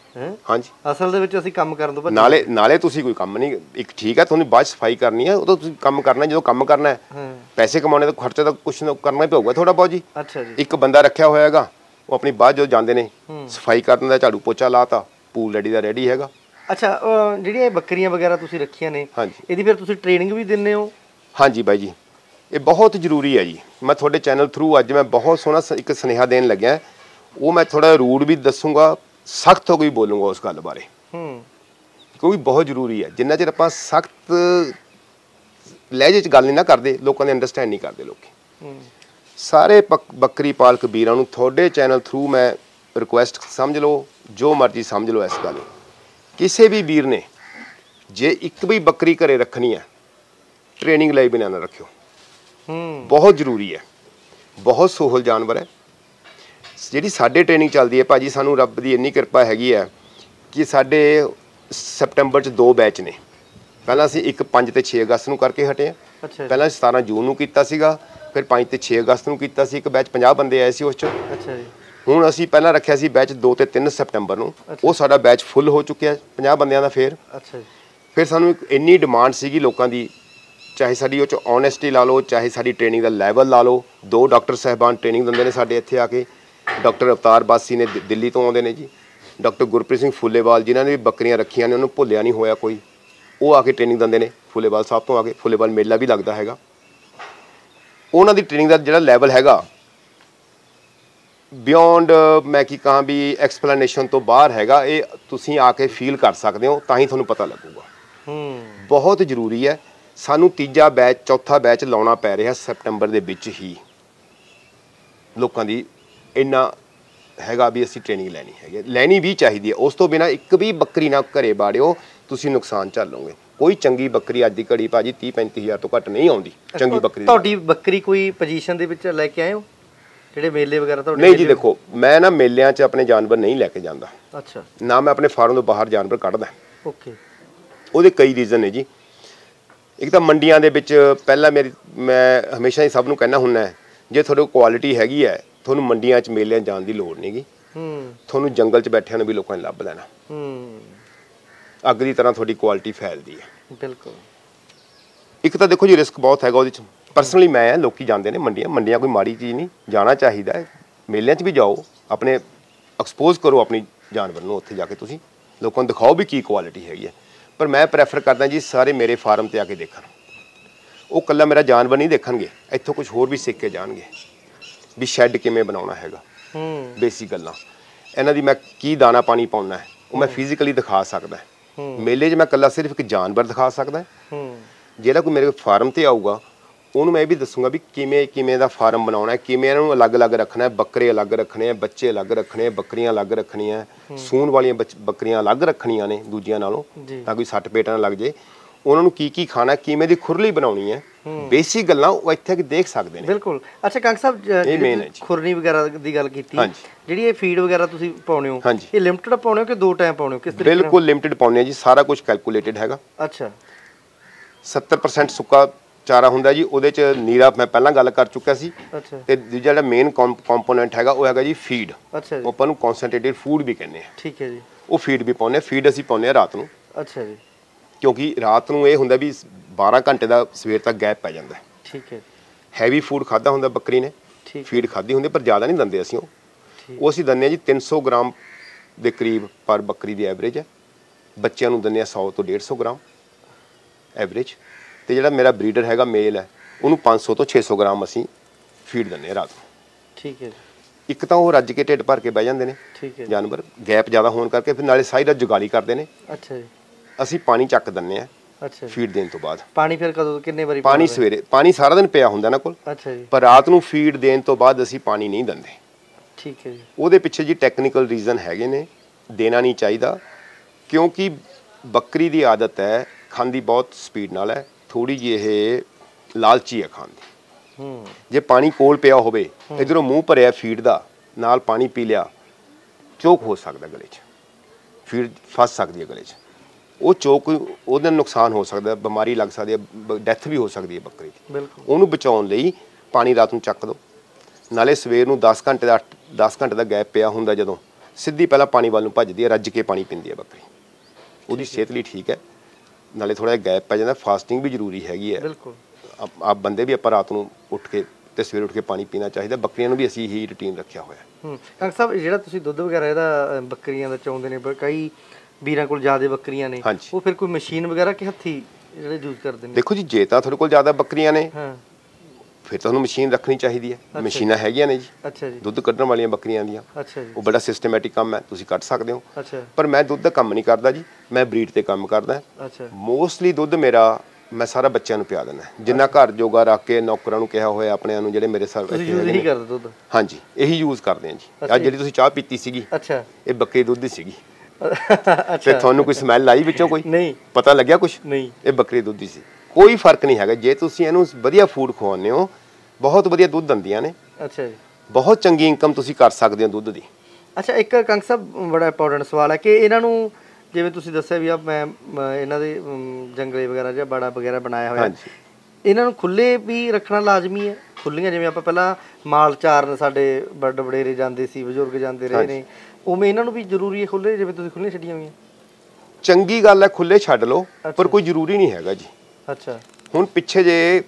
ਹੈ ਹਾਂਜੀ ਅਸਲ ਦੇ ਵਿੱਚ ਅਸੀਂ ਕੰਮ ਕਰਨ ਤੋਂ ਭੱਜ ਨਾਲੇ ਨਾਲੇ ਤੁਸੀਂ ਕੋਈ ਕੰਮ ਨਹੀਂ, ਇੱਕ ਠੀਕ ਹੈ ਤੁਹਾਨੂੰ ਬਾਅਦ ਸਫਾਈ ਕਰਨੀ ਹੈ, ਉਦੋਂ ਤੁਸੀਂ ਕੰਮ ਕਰਨਾ, ਜਦੋਂ ਕੰਮ ਕਰਨਾ ਹੈ ਹਾਂ ਪੈਸੇ ਕਮਾਉਣੇ ਤਾਂ ਖਰਚਾ ਤਾਂ ਕੁਛ ਨਾ ਕਰਨਾ ਹੀ ਪਊਗਾ ਥੋੜਾ ਬਹੁਤ ਜੀ। ਅੱਛਾ ਜੀ ਇੱਕ ਬੰਦਾ ਰੱਖਿਆ ਹੋਇਆ ਹੈਗਾ, ਉਹ ਆਪਣੀ ਬਾਅਦ ਜਦੋਂ ਜਾਂਦੇ ਨੇ ਸਫਾਈ ਕਰਨ ਦਾ, ਝਾੜੂ ਪੋਚਾ ਲਾਤਾ, ਪੂਲ ਰੈਡੀ ਦਾ ਰੈਡੀ ਹੈਗਾ। ਅੱਛਾ ਅਹ ਜਿਹੜੀਆਂ ਇਹ ਬੱਕਰੀਆਂ ਵਗੈਰਾ ਤੁਸੀਂ ਰੱਖੀਆਂ ਨੇ ਹਾਂਜੀ ਇਹਦੀ ਫਿਰ ਤੁਸੀਂ ਟ੍ਰੇਨਿੰਗ ਵੀ ਦਿੰਦੇ ਹੋ? ਹਾਂਜੀ ਬਾਈ ਜੀ, ਇਹ ਬਹੁਤ ਜ਼ਰੂਰੀ ਹੈ ਜੀ। ਮੈਂ ਤੁਹਾਡੇ ਚੈਨਲ ਥਰੂ ਅੱਜ ਮੈਂ ਬਹੁਤ ਸੋਹਣਾ ਸ- ਇੱਕ ਸੁਨੇਹਾ ਦੇਣ ਲੱਗਿਆ, ਉਹ ਮੈਂ ਥੋੜਾ ਰੂਡ ਵੀ ਦੱਸੂਗਾ, ਸਖਤ ਹੋ ਕੇ ਵੀ ਬੋਲੂੰਗਾ ਉਸ ਗੱਲ ਬਾਰੇ, ਹੂੰ ਕਿਉਂਕਿ ਬਹੁਤ ਜ਼ਰੂਰੀ ਹੈ। ਜਿੰਨਾ ਚਿਰ ਆਪਾਂ ਸਖਤ ਲਹਿਜੇ 'ਚ ਗੱਲ ਨਹੀਂ ਨਾ ਕਰਦੇ, ਲੋਕਾਂ ਦੇ ਅੰਡਰਸਟੈਂਡ ਨਹੀਂ ਕਰਦੇ ਲੋਕੀ। ਹੂੰ ਸਾਰੇ ਪਕ- ਬੱਕਰੀ ਪਾਲਕ ਵੀਰਾਂ ਨੂੰ ਤੁਹਾਡੇ ਚੈਨਲ ਥਰੂ ਮੈਂ ਰਿਕੁਐਸਟ ਸਮਝ ਲਓ, ਜੋ ਮਰਜ਼ੀ ਸਮਝ ਲਓ, ਇਸ ਗੱਲ ਨੂੰ ਕਿਸੇ ਵੀ ਵੀਰ ਨੇ ਜੇ ਇੱਕ ਵੀ ਬੱਕਰੀ ਘਰੇ ਰੱਖਣੀ ਹੈ, ਟ੍ਰੇਨਿੰਗ ਲਈ ਬਿਨਾਂ ਨਾ ਰੱਖਿਓ। ਹੂੰ ਬਹੁਤ ਜ਼ਰੂਰੀ ਹੈ, ਬਹੁਤ ਸੋਹਲ ਜਾਨਵਰ ਹੈ। ਜਿਹੜੀ ਸਾਡੇ ਟ੍ਰੇਨਿੰਗ ਚੱਲਦੀ ਹੈ ਭਾਜੀ, ਸਾਨੂੰ ਰੱਬ ਦੀ ਇੰਨੀ ਕਿਰਪਾ ਹੈਗੀ ਹੈ ਕਿ ਸਾਡੇ ਸੈਪਟੰਬਰ 'ਚ ਦੋ ਬੈਚ ਨੇ। ਪਹਿਲਾਂ ਅਸੀਂ ਇੱਕ ਪੰਜ ਤੇ ਛੇ ਅਗਸਤ ਨੂੰ ਕਰਕੇ ਹਟੇ ਹਾਂ। ਅੱਛਾ ਜੀ ਪਹਿਲਾਂ ਸਤਾਰਾਂ ਜੂਨ ਨੂੰ ਕੀਤਾ ਸੀਗਾ, ਫਿਰ ਪੰਜ ਤੇ ਛੇ ਅਗਸਤ ਨੂੰ ਕੀਤਾ ਸੀ। ਇੱਕ ਬੈਚ ਪੰਜਾਹ ਬੰਦੇ ਆਏ ਸੀ ਉਸ 'ਚ। ਅੱਛਾ ਜੀ ਹੁਣ ਅਸੀਂ ਪਹਿਲਾਂ ਰੱਖਿਆ ਸੀ ਬੈਚ ਦੋ ਤੇ ਤਿੰਨ ਸੈਪਟੰਬਰ ਨੂੰ, ਉਹ ਸਾਡਾ ਬੈਚ ਫੁੱਲ ਹੋ ਚੁੱਕਿਆ ਪੰਜਾਹ ਬੰਦਿਆਂ ਦਾ। ਫਿਰ ਅੱਛਾ ਜੀ ਫਿਰ ਸਾਨੂੰ ਇੱਕ ਇੰਨੀ ਡਿਮਾਂਡ ਸੀਗੀ ਲੋਕਾਂ ਦੀ, ਚਾਹੇ ਸਾਡੀ ਉਹ 'ਚ ਓਨੈਸਟੀ ਲਾ ਲਓ, ਚਾਹੇ ਸਾਡੀ ਟ੍ਰੇਨਿੰਗ ਦਾ ਲੈਵਲ ਲਾ ਲਓ। ਦੋ ਡਾਕਟਰ ਸਾਹਿਬਾਨ ਟ੍ਰੇਨਿੰਗ ਦਿੰਦੇ ਨੇ ਸਾਡੇ ਇੱਥੇ ਆ ਕੇ। ਡਾਕਟਰ ਅਵਤਾਰ ਬਾਸੀ ਨੇ ਦਿ- ਦਿੱਲੀ ਤੋਂ ਆਉਂਦੇ ਨੇ ਜੀ। ਡਾਕਟਰ ਗੁਰਪ੍ਰੀਤ ਸਿੰਘ ਫੁੱਲੇਵਾਲ ਜਿਨ੍ਹਾਂ ਨੇ ਵੀ ਬੱਕਰੀਆਂ ਰੱਖੀਆਂ ਨੇ, ਉਹਨੂੰ ਭੁੱਲਿਆ ਨਹੀਂ ਹੋਇਆ ਕੋਈ, ਉਹ ਆ ਕੇ ਟ੍ਰੇਨਿੰਗ ਦਿੰਦੇ ਨੇ ਫੁੱਲੇਵਾਲ ਸਾਹਿਬ ਤੋਂ ਆ ਕੇ। ਫੁੱਲੇਵਾਲ ਮੇਲਾ ਵੀ ਲੱਗਦਾ ਹੈਗਾ। ਉਹਨਾਂ ਦੀ ਟ੍ਰੇਨਿੰਗ ਦਾ ਜਿਹੜਾ ਲੈਵਲ ਹੈਗਾ ਬਿਯੋਂਡ, ਮੈਂ ਕੀ ਕਹਾਂ ਵੀ ਐਕਸਪਲੇਨੇਸ਼ਨ ਤੋਂ ਬਾਹਰ ਹੈਗਾ। ਇਹ ਤੁਸੀਂ ਆ ਕੇ ਫੀਲ ਕਰ ਸਕਦੇ ਹੋ, ਤਾਂ ਹੀ ਤੁਹਾਨੂੰ ਪਤਾ ਲੱਗੂਗਾ। ਹੂੰ ਬਹੁਤ ਜ਼ਰੂਰੀ ਹੈ। ਸਾਨੂੰ ਤੀਜਾ ਬੈਚ ਚੌਥਾ ਬੈਚ ਲਾਉਣਾ ਪੈ ਰਿਹਾ ਸੈਪਟੰਬਰ ਦੇ ਵਿੱਚ ਹੀ। ਲੋਕਾਂ ਦੀ ਇੰਨਾ ਹੈਗਾ ਵੀ ਅਸੀਂ ਟ੍ਰੇਨਿੰਗ ਲੈਣੀ ਹੈਗੀ, ਲੈਣੀ ਵੀ ਚਾਹੀਦੀ ਹੈ। ਉਸ ਤੋਂ ਬਿਨਾਂ ਇੱਕ ਵੀ ਬੱਕਰੀ ਨਾ ਘਰੇ ਬਾੜਿਓ, ਤੁਸੀਂ ਨੁਕਸਾਨ ਝੱਲੋਗੇ। ਕੋਈ ਚੰਗੀ ਬੱਕਰੀ ਅੱਜ ਦੀ ਘੜੀ ਭਾਜੀ ਤੀਹ ਪੈਂਤੀ ਹਜ਼ਾਰ ਤੋਂ ਘੱਟ ਨਹੀਂ ਆਉਂਦੀ ਚੰਗੀ ਬੱਕਰੀ ਦੀ। ਤੁਹਾਡੀ ਬੱਕਰੀ ਕੋਈ ਪੋਜੀਸ਼ਨ ਦੇ ਵਿੱਚ ਲੈ ਕੇ ਆਏ ਹੋ ਜਿਹੜੇ ਮੇਲੇ ਵਗੈਰਾ ਤੁਹਾਡੇ? ਨਹੀਂ ਜੀ, ਦੇਖੋ ਮੈਂ ਨਾ ਮੇਲਿਆਂ 'ਚ ਆਪਣੇ ਜਾਨਵਰ ਨਹੀਂ ਲੈ ਕੇ ਜਾਂਦਾ, ਅੱਛਾ ਨਾ ਮੈਂ ਆਪਣੇ ਫਾਰਮ ਤੋਂ ਬਾਹਰ ਜਾਨਵਰ ਕੱਢਦਾ। ਓਕੇ ਉਹਦੇ ਕਈ ਰੀਜ਼ਨ ਨੇ ਜੀ। ਇੱਕ ਤਾਂ ਮੰਡੀਆਂ ਦੇ ਵਿੱਚ ਪਹਿਲਾਂ ਮੇਰੀ ਮੈਂ ਹਮੇਸ਼ਾ ਹੀ ਸਭ ਨੂੰ ਕਹਿਣਾ ਹੁੰਦਾ, ਜੇ ਤੁਹਾਡੇ ਕੋਲ ਕੁਆਲਿਟੀ ਹੈਗੀ ਹੈ, ਤੁਹਾਨੂੰ ਮੰਡੀਆਂ 'ਚ ਮੇਲਿਆਂ ਜਾਣ ਦੀ ਲੋੜ ਨਹੀਂਗੀ। ਹੂੰ ਤੁਹਾਨੂੰ ਜੰਗਲ 'ਚ ਬੈਠਿਆਂ ਨੂੰ ਵੀ ਲੋਕਾਂ ਨੇ ਲੱਭ ਲੈਣਾ। ਹੂੰ ਅੱਗ ਦੀ ਤਰ੍ਹਾਂ ਤੁਹਾਡੀ ਕੁਆਲਿਟੀ ਫੈਲਦੀ ਹੈ। ਬਿਲਕੁਲ। ਇੱਕ ਤਾਂ ਦੇਖੋ ਜੀ ਰਿਸਕ ਬਹੁਤ ਹੈਗਾ ਉਹਦੇ 'ਚ। ਪਰਸਨਲੀ ਮੈਂ ਲੋਕੀ ਜਾਂਦੇ ਨੇ ਮੰਡੀਆਂ, ਮੰਡੀਆਂ ਕੋਈ ਮਾੜੀ ਚੀਜ਼ ਨਹੀਂ, ਜਾਣਾ ਚਾਹੀਦਾ ਹੈ। ਮੇਲਿਆਂ 'ਚ ਵੀ ਜਾਓ, ਆਪਣੇ ਐਕਸਪੋਜ਼ ਕਰੋ ਆਪਣੀ ਜਾਨਵਰ ਨੂੰ, ਉੱਥੇ ਜਾ ਕੇ ਤੁਸੀਂ ਲੋਕਾਂ ਨੂੰ ਦਿਖਾਓ ਵੀ ਕੀ ਕੁਆਲਿਟੀ ਹੈਗੀ ਹੈ। ਪਰ ਮੈਂ ਪ੍ਰੈਫਰ ਕਰਦਾ ਜੀ ਸਾਰੇ ਮੇਰੇ ਫਾਰਮ ਤੇ ਆ ਕੇ ਦੇਖਣ। ਉਹ ਇਕੱਲਾ ਮੇਰਾ ਜਾਨਵਰ ਨਹੀਂ ਦੇਖਣਗੇ, ਇੱਥੋਂ ਕੁਝ ਹੋਰ ਵੀ ਸਿੱਖ ਕੇ ਜਾਣਗੇ ਵੀ ਸ਼ੈੱਡ ਕਿਵੇਂ ਬਣਾਉਣਾ ਹੈਗਾ, ਹੂੰ ਬੇਸਿਕ ਗੱਲਾਂ। ਇਹਨਾਂ ਦੀ ਮੈਂ ਕੀ ਦਾਣਾ ਪਾਣੀ ਪਾਉਣਾ ਹੈ, ਉਹ ਮੈਂ ਫਿਜ਼ੀਕਲੀ ਦਿਖਾ ਸਕਦਾ। ਮੇਲੇ 'ਚ ਮੈਂ ਇਕੱਲਾ ਸਿਰਫ ਇੱਕ ਜਾਨਵਰ ਦਿਖਾ ਸਕਦਾ। ਹੂੰ ਜਿਹੜਾ ਕੋਈ ਮੇਰੇ ਫਾਰਮ ਤੇ ਆਊਗਾ ਉਹਨੂੰ ਮੈਂ ਇਹ ਵੀ ਦੱਸੂਗਾ ਵੀ ਕਿਵੇਂ ਕਿਵੇਂ ਦਾ ਫਾਰਮ ਬਣਾਉਣਾ ਹੈ, ਕਿਵੇਂ ਇਹਨਾਂ ਨੂੰ ਅਲੱਗ-ਅਲੱਗ ਰੱਖਣਾ ਹੈ। ਬੱਕਰੇ ਅਲੱਗ ਰੱਖਣੇ ਹੈ, ਬੱਚੇ ਅਲੱਗ ਰੱਖਣੇ ਹੈ, ਬੱਕਰੀਆਂ ਅਲੱਗ ਰੱਖਣੀਆਂ, ਸੂਣ ਵਾਲੀਆਂ ਬੱਚ- ਬੱਕਰੀਆਂ ਅਲੱਗ ਰੱਖਣੀਆਂ ਨੇ ਦੂਜੀਆਂ ਨਾਲੋਂ, ਜੀ ਤਾਂ ਕੋਈ ਸੱਟ ਪੇਟ ਨਾ ਲੱਗ ਜੇ। ਉਹਨਾਂ ਨੂੰ ਕੀ ਕੀ ਖਾਣਾ, ਕਿਵੇਂ ਦੀ ਖੁਰਲੀ ਬਣਾਉਣੀ ਹੈ, ਬੇਸਿਕ ਗੱਲਾਂ ਉਹ ਇੱਥੇ ਆ ਕੇ ਦੇਖ ਸਕਦੇ ਨੇ। ਬਿਲਕੁਲ। ਅੱਛਾ ਕੰਗ ਸਾਹਿਬ, ਜ- ਜਿਹੜੀ main ਹੈ ਤੁਸੀਂ ਜੀ। ਖੁਰਨੀ ਵਗੈਰਾ ਦੀ ਗੱਲ ਕੀਤੀ, ਹਾਂਜੀ। ਜਿਹੜੀ ਇਹ ਫੀਡ ਵਗੈਰਾ ਤੁਸੀਂ ਪਾਉਣੇ ਹੋ, ਹਾਂਜੀ। ਇਹ ਲਿਮਟਿਡ ਪਾਉਣੇ ਹੋ ਕਿ ਦੋ ਟਾਈਮ ਪਾਉਣੇ ਹੋ, ਕਿਸ ਤਰੀਕੇ ਨਾਲ? ਬਿਲਕੁਲ ਲਿਮਟਿਡ ਪਾਉਂਦੇ ਆ ਜੀ, ਸਾਰਾ ਕੁਝ ਕੈਲਕੂਲੇਟਡ ਹੈਗਾ। ਅੱਛਾ ਸੱਤਰ ਪਰਸੈਂਟ ਸੁੱਕਾ ਚਾਰਾ ਹੁੰਦਾ ਜੀ, ਉਹਦੇ 'ਚ ਨੀਰਾ ਮੈਂ ਪਹਿਲਾਂ ਗੱਲ ਕਰ ਚੁੱਕਿਆ ਸੀ। ਅੱਛਾ ਤੇ ਦੂਜਾ ਜਿਹੜਾ ਮੇਨ ਕੰਪੋਨੈਂਟ ਹੈਗਾ ਉਹ ਹੈਗਾ ਜੀ ਫੀਡ। ਅੱਛਾ ਉਹ ਜੀ ਆਪਾਂ ਨੂੰ ਕਨਸੈਂਟਰੇਟਿਡ ਫੂਡ ਵੀ ਕਹਿੰਦੇ ਆ। ਠੀਕ ਹੈ ਜੀ। ਉਹ ਫੀਡ ਵੀ ਪਾਉਂਦੇ ਆ। ਫੀਡ ਅਸੀਂ ਪਾਉਂਦੇ ਆ ਰਾਤ ਨੂੰ, ਅੱਛਾ ਜੀ ਕਿਉਂਕਿ ਰਾਤ ਨੂੰ ਇਹ ਹੁੰਦਾ ਵੀ ਬਾਰਾਂ ਘੰਟੇ ਦਾ ਸਵੇਰ ਤੱਕ ਗੈਪ ਪੈ ਜਾਂਦਾ। ਠੀਕ ਹੈ ਹੈਵੀ ਫੂਡ ਖਾਦਾ ਹੁੰਦਾ ਬੱਕਰੀ ਨੇ, ਠੀਕ ਫੀਡ ਖਾਦੀ ਹੁੰਦੀ, ਪਰ ਜ਼ਿਆਦਾ ਨਹੀਂ ਦਿੰਦੇ ਅਸੀਂ। ਉਹ ਠੀਕ। ਉਹ ਅਸੀਂ ਦਿੰਦੇ ਆ ਜੀ ਤਿੰਨ ਸੌ ਗ੍ਰਾਮ ਦੇ ਕਰੀਬ ਪਰ ਬੱਕਰੀ ਦੀ ਐਵਰੇਜ ਹੈ। ਬੱਚਿਆਂ ਨੂੰ ਦਿੰਦੇ ਆ ਸੌ ਤੋਂ ਡੇਢ ਸੌ ਗ੍ਰਾਮ ਐਵਰੇਜ। ਤੇ ਜਿਹੜਾ ਮੇਰਾ ਬਰੀਡਰ ਹੈਗਾ ਮੇਲ ਹੈ, ਉਹਨੂੰ ਪੰਜ ਸੌ ਤੋਂ ਛੇ ਸੌ ਗ੍ਰਾਮ ਅਸੀਂ ਫੀਡ ਦਿੰਦੇ ਆ ਰਾਤ ਨੂੰ। ਠੀਕ ਹੈ ਜੀ ਇੱਕ ਤਾਂ ਉਹ ਰੱਜ ਕੇ ਢਿੱਡ ਭਰ ਕੇ ਬਹਿ ਜਾਂਦੇ ਨੇ ਠੀਕ ਹੈ ਜੀ। ਜਾਨਵਰ, ਗੈਪ ਜ਼ਿਆਦਾ ਹੋਣ ਕਰਕੇ, ਫਿਰ ਨਾਲੇ ਸਾਰੀ ਰਾਤ ਜੁਗਾਲੀ ਕਰਦੇ ਨੇ। ਅੱਛਾ ਜੀ ਅਸੀਂ ਪਾਣੀ ਚੱਕ ਦਿੰਦੇ ਆ ਅੱਛਾ ਜੀ। ਫੀਡ ਦੇਣ ਤੋਂ ਬਾਅਦ। ਪਾਣੀ ਫਿਰ ਕਦੋਂ ਕਿੰਨੇ ਵਾਰੀ ਪਾਣੀ ਪਾਉਣਾ? ਸਵੇਰੇ, ਪਾਣੀ ਸਾਰਾ ਦਿਨ ਪਿਆ ਹੁੰਦਾ ਇਹਨਾਂ ਕੋਲ, ਅੱਛਾ ਜੀ ਪਰ ਰਾਤ ਨੂੰ ਫੀਡ ਦੇਣ ਤੋਂ ਬਾਅਦ ਅਸੀਂ ਪਾਣੀ ਨਹੀਂ ਦਿੰਦੇ। ਠੀਕ ਹੈ ਜੀ। ਉਹਦੇ ਪਿੱਛੇ ਜੀ ਟੈਕਨੀਕਲ ਰੀਜ਼ਨ ਹੈਗੇ ਨੇ, ਦੇਣਾ ਨਹੀਂ ਚਾਹੀਦਾ। ਕਿਉਂਕਿ ਬੱਕਰੀ ਦੀ ਆਦਤ ਹੈ, ਖਾਂਦੀ ਬਹੁਤ ਸਪੀਡ ਨਾਲ ਹੈ, ਥੋੜੀ ਜਿਹੀ ਇਹ ਲਾਲਚੀ ਹੈ ਖਾਣ ਦੀ। ਹੂੰ ਜੇ ਪਾਣੀ ਕੋਲ ਪਿਆ ਹੋਵੇ, ਇਧਰੋਂ ਮੂੰਹ ਭਰਿਆ ਫੀਡ ਦਾ, ਨਾਲ ਪਾਣੀ ਪੀ ਲਿਆ, ਚੋਕ ਹੋ ਸਕਦਾ ਗਲੇ 'ਚ, ਫੀਡ ਫਸ ਸਕਦੀ ਹੈ ਗਲੇ 'ਚ। ਉਹ ਚੋਕ, ਉਹਦੇ ਨਾਲ ਨੁਕਸਾਨ ਹੋ ਸਕਦਾ, ਬਿਮਾਰੀ ਲੱਗ ਸਕਦੀ ਹੈ, ਡੈਥ ਵੀ ਹੋ ਸਕਦੀ ਹੈ ਬੱਕਰੀ ਦੀ। ਬਿਲਕੁਲ। ਉਹਨੂੰ ਬਚਾਉਣ ਲਈ ਪਾਣੀ ਰਾਤ ਨੂੰ ਚੱਕ ਦਿਓ। ਨਾਲੇ ਸਵੇਰ ਨੂੰ ਦਸ ਘੰਟੇ ਦਾ ਦਸ ਘੰਟੇ ਦਾ ਗੈਪ ਪਿਆ ਹੁੰਦਾ, ਜਦੋਂ ਸਿੱਧੀ ਪਹਿਲਾਂ ਪਾਣੀ ਵੱਲ ਨੂੰ ਭੱਜਦੀ ਹੈ, ਰੱਜ ਕੇ ਪਾਣੀ ਪੀਂਦੀ ਹੈ ਬੱਕਰੀ। ਉਹਦੀ ਸਿਹਤ ਲਈ ਠੀਕ ਹੈ, ਨਾਲੇ ਥੋੜਾ ਜਿਹਾ ਗੈਪ ਪੈ ਜਾਂਦਾ। ਫਾਸਟਿੰਗ ਵੀ ਜ਼ਰੂਰੀ ਹੈਗੀ ਹੈ। ਬਿਲਕੁਲ। ਆਪ ਬੰਦੇ ਵੀ ਆਪਾਂ ਰਾਤ ਨੂੰ ਉੱਠ ਕੇ ਤੇ ਸਵੇਰੇ ਉੱਠ ਕੇ ਪਾਣੀ ਪੀਣਾ ਚਾਹੀਦਾ। ਬੱਕਰੀਆਂ ਨੂੰ ਵੀ ਅਸੀਂ ਇਹੀ ਰੂਟੀਨ ਰੱਖਿਆ ਹੋਇਆ। ਹੂੰ ਡਾਕਟਰ ਸਾਹਿਬ, ਜਿਹੜਾ ਤੁਸੀਂ ਦੁੱਧ ਵਗੈਰਾ ਇਹਦਾ ਬੱਕਰੀਆਂ ਦਾ ਚਾਹੁੰਦੇ ਨੇ, ਕਈ ਵੀਰਾਂ ਕੋਲ ਜ਼ਿਆਦਾ ਬੱਕਰੀਆਂ ਨੇ, ਉਹ ਫਿਰ ਕੋਈ ਮਸ਼ੀਨ ਵਗੈਰਾ ਕਿ ਹੱਥੀ ਜਿਹੜੇ ਯੂਜ਼ ਕਰਦੇ ਨੇ? ਦੇਖੋ ਜੀ, ਜੇ ਤਾਂ ਤੁਹਾਡੇ ਕੋਲ ਜ਼ਿਆਦਾ ਬੱਕਰੀਆਂ ਨੇ ਹਾਂ ਫਿਰ ਤੁਹਾਨੂੰ ਮਸ਼ੀਨ ਰੱਖਣੀ ਚਾਹੀਦੀ ਹੈ। ਮਸ਼ੀਨਾਂ ਹੈਗੀਆਂ ਨੇ ਜੀ। ਅੱਛਾ ਜੀ। ਦੁੱਧ ਕੱਢਣ ਵਾਲੀਆਂ ਬੱਕਰੀਆਂ ਦੀਆਂ। ਅੱਛਾ ਜੀ। ਉਹ ਬੜਾ ਸਿਸਟਮੈਟਿਕ ਕੰਮ ਹੈ, ਤੁਸੀਂ ਕੱਢ ਸਕਦੇ ਹੋ। ਅੱਛਾ। ਪਰ ਮੈਂ ਦੁੱਧ ਦਾ ਕੰਮ ਨਹੀਂ ਕਰਦਾ ਜੀ, ਮੈਂ ਬਰੀਡ ਤੇ ਕੰਮ ਕਰਦਾ। ਅੱਛਾ। ਮੋਸਟਲੀ ਦੁੱਧ ਮੇਰਾ ਮੈਂ ਸਾਰਾ ਬੱਚਿਆਂ ਨੂੰ ਪਿਆ ਦਿੰਦਾ, ਜਿੰਨਾ ਘਰ ਜੋਗਾ ਰੱਖ ਕੇ ਨੌਕਰਾਂ ਨੂੰ ਕਿਹਾ ਹੋਇਆ ਆਪਣਿਆਂ ਨੂੰ ਜਿਹੜੇ ਮੇਰੇ ਸਰ ਤੁਸੀਂ ਯੂਜ਼ ਨਹੀਂ ਕਰਦੇ ਦੁੱਧ? ਹਾਂਜੀ, ਇਹੀ ਯੂਜ਼ ਕਰਦੇ ਹਾਂ ਜੀ। ਅੱਜ ਜਿਹੜੀ ਤੁਸੀਂ ਚਾਹ ਪੀਤੀ ਸੀਗੀ, ਅੱਛਾ, ਇਹ ਬੱਕਰੀ ਦੁੱਧ ਦੀ ਸੀਗੀ। ਤੇ ਤੁਹਾਨੂੰ ਕੋਈ ਸਮੈਲ ਆਈ ਵਿੱਚੋਂ? ਕੋਈ ਨਹੀਂ ਪਤਾ ਲੱਗਿਆ ਕੁਝ? ਨਹੀਂ, ਇਹ ਬੱਕਰੀ ਦੁੱਧ ਦੀ ਸੀ। ਕੋਈ ਫਰਕ ਨਹੀਂ ਹੈਗਾ ਜੇ ਤੁਸੀਂ ਇਹਨੂੰ ਵਧੀਆ ਫੂਡ ਖਵਾਉਂਦੇ ਹੋ। ਬਹੁਤ ਵਧੀਆ ਦੁੱਧ ਦਿੰਦੀਆਂ ਨੇ। ਅੱਛਾ ਜੀ। ਬਹੁਤ ਚੰਗੀ ਇਨਕਮ ਤੁਸੀਂ ਕਰ ਸਕਦੇ ਹੋ ਦੁੱਧ ਦੀ। ਅੱਛਾ, ਇੱਕ ਕੰਗ ਸਾਹਿਬ ਬੜਾ ਇੰਪੋਰਟੈਂਟ ਸਵਾਲ ਹੈ ਕਿ ਇਹਨਾਂ ਨੂੰ ਜਿਵੇਂ ਤੁਸੀਂ ਦੱਸਿਆ ਵੀ ਆ ਮੈਂ ਇਹਨਾਂ ਦੇ ਜੰਗਲੇ ਵਗੈਰਾ ਜਾਂ ਬਾੜਾ ਵਗੈਰਾ ਬਣਾਇਆ ਹੋਇਆ, ਇਹਨਾਂ ਨੂੰ ਖੁੱਲੇ ਵੀ ਰੱਖਣਾ ਲਾਜ਼ਮੀ ਹੈ? ਖੁੱਲੀਆਂ ਜਿਵੇਂ ਆਪਾਂ ਪਹਿਲਾਂ ਮਾਲ ਚਾਰਨ ਸਾਡੇ ਵੱਡ ਵਡੇਰੇ ਜਾਂਦੇ ਸੀ, ਬਜ਼ੁਰਗ ਜਾਂਦੇ ਰਹੇ ਨੇ, ਉਵੇਂ ਇਹਨਾਂ ਨੂੰ ਵੀ ਜ਼ਰੂਰੀ ਹੈ ਖੁੱਲੇ, ਜਿਵੇਂ ਤੁਸੀਂ ਖੁੱਲੀਆਂ ਛੱਡੀਆਂ ਹੋਈਆਂ? ਚੰਗੀ ਗੱਲ ਹੈ, ਖੁੱਲੇ ਛੱਡ ਲਓ, ਪਰ ਕੋਈ ਜ਼ਰੂਰੀ ਨਹੀਂ ਹੈਗਾ ਜੀ। ਅੱਛਾ। ਹੁਣ ਪਿੱਛੇ ਜੇ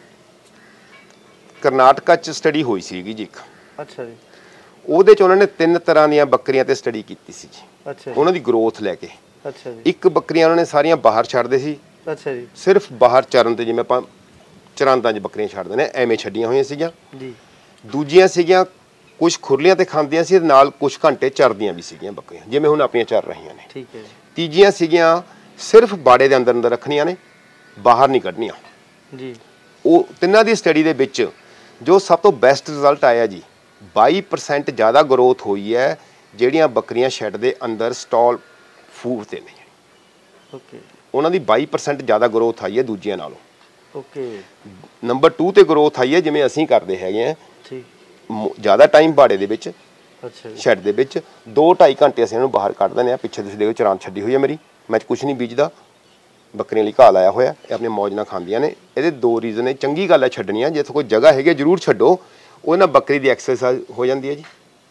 ਕਰਨਾਟਕਾ 'ਚ ਸਟੱਡੀ ਹੋਈ ਸੀਗੀ ਜੀ ਇੱਕ। ਅੱਛਾ ਜੀ। ਉਹਦੇ 'ਚ ਉਹਨਾਂ ਨੇ ਤਿੰਨ ਤਰ੍ਹਾਂ ਦੀਆਂ ਬੱਕਰੀਆਂ ਤੇ ਸਟੱਡੀ ਕੀਤੀ ਸੀ ਜੀ। ਅੱਛਾ। ਉਹਨਾਂ ਦੀ ਗਰੋਥ ਲੈ ਕੇ। ਅੱਛਾ ਜੀ। ਇੱਕ ਬੱਕਰੀਆਂ ਉਹਨਾਂ ਨੇ ਸਾਰੀਆਂ ਬਾਹਰ ਛੱਡਦੇ ਸੀ। ਅੱਛਾ ਜੀ। ਸਿਰਫ ਬਾਹਰ ਚਰਨ ਤੇ, ਜਿਵੇਂ ਆਪਾਂ ਚਰਾਂਦਾਂ 'ਚ ਬੱਕਰੀਆਂ ਛੱਡਦੇ ਨੇ, ਐਵੇਂ ਛੱਡੀਆਂ ਹੋਈਆਂ ਸੀਗੀਆਂ ਜੀ। ਦੂਜੀਆਂ ਸੀਗੀਆਂ ਕੁਝ ਖੁਰਲੀਆਂ ਤੇ ਖਾਂਦੀਆਂ ਸੀ, ਨਾਲ ਕੁਝ ਘੰਟੇ ਚਰਦੀਆਂ ਵੀ ਸੀਗੀਆਂ ਬੱਕਰੀਆਂ, ਜਿਵੇਂ ਹੁਣ ਆਪਣੀਆਂ ਚਰ ਰਹੀਆਂ ਨੇ। ਠੀਕ ਹੈ ਜੀ। ਤੀਜੀਆਂ ਸੀਗੀਆਂ ਸਿਰਫ ਬਾੜੇ ਦੇ ਅੰਦਰ ਅੰਦਰ ਰੱਖਣੀਆਂ ਨੇ, ਬਾਹਰ ਨਹੀਂ ਕੱਢਣੀਆਂ ਜੀ। ਉਹ ਤਿੰਨਾਂ ਦੀ ਸਟੱਡੀ ਦੇ ਵਿੱਚ ਜੋ ਸਭ ਤੋਂ ਬੈਸਟ ਰਿਜ਼ਲਟ ਆਇਆ ਜੀ, ਬਾਈ ਪਰਸੈਂਟ ਜ਼ਿਆਦਾ ਗਰੋਥ ਹੋਈ ਹੈ ਜਿਹੜੀਆਂ ਬੱਕਰੀਆਂ ਸ਼ੈੱਡ ਦੇ ਅੰਦਰ ਸਟਾਲ ਫੂਡ ਤੇ ਨੇ। ਓਕੇ। ਉਹਨਾਂ ਦੀ ਬਾਈ ਪਰਸੈਂਟ ਜ਼ਿਆਦਾ ਗਰੋਥ ਆਈ ਹੈ ਦੂਜੀਆਂ ਨਾਲੋਂ। ਓਕੇ। ਨੰਬਰ ਟੂ ਤੇ ਗਰੋਥ ਆਈ ਹੈ ਜਿਵੇਂ ਅਸੀਂ ਕਰਦੇ ਹੈਗੇ ਆ, ਠੀਕ। ਜ਼ਿਆਦਾ ਟਾਈਮ ਬਾੜੇ ਦੇ ਵਿੱਚ, ਅੱਛਾ, ਸ਼ੈੱਡ ਦੇ ਵਿੱਚ ਦੋ ਢਾਈ ਘੰਟੇ ਅਸੀਂ ਇਹਨੂੰ ਬਾਹਰ ਕੱਢ ਦਿੰਦੇ ਹਾਂ। ਪਿੱਛੇ ਤੁਸੀਂ ਦੇਖੋ ਚਰਾਂਦ ਛੱਡੀ ਹੋਈ ਹੈ ਮੇਰੀ, ਮੈਂ ਕੁਛ ਨਹੀਂ ਬੀਜਦਾ, ਬੱਕਰੀਆਂ ਲਈ ਘਾਹ ਲਾਇਆ ਹੋਇਆ, ਇਹ ਆਪਣੀ ਮੌਜ ਨਾਲ ਖਾਂਦੀਆਂ ਨੇ। ਇਹਦੇ ਦੋ ਰੀਜ਼ਨ ਨੇ। ਚੰਗੀ ਗੱਲ ਹੈ ਛੱਡਣੀਆਂ, ਜੇ ਕੋਈ ਜਗ੍ਹਾ ਹੈਗੀ ਜ਼ਰੂਰ ਛੱਡੋ, ਉਹ ਨਾਲ ਬੱਕਰੀ ਦੀ ਐਕਸਰਸਾਈਜ਼ ਹੋ ਜਾਂਦੀ ਹੈ ਜੀ।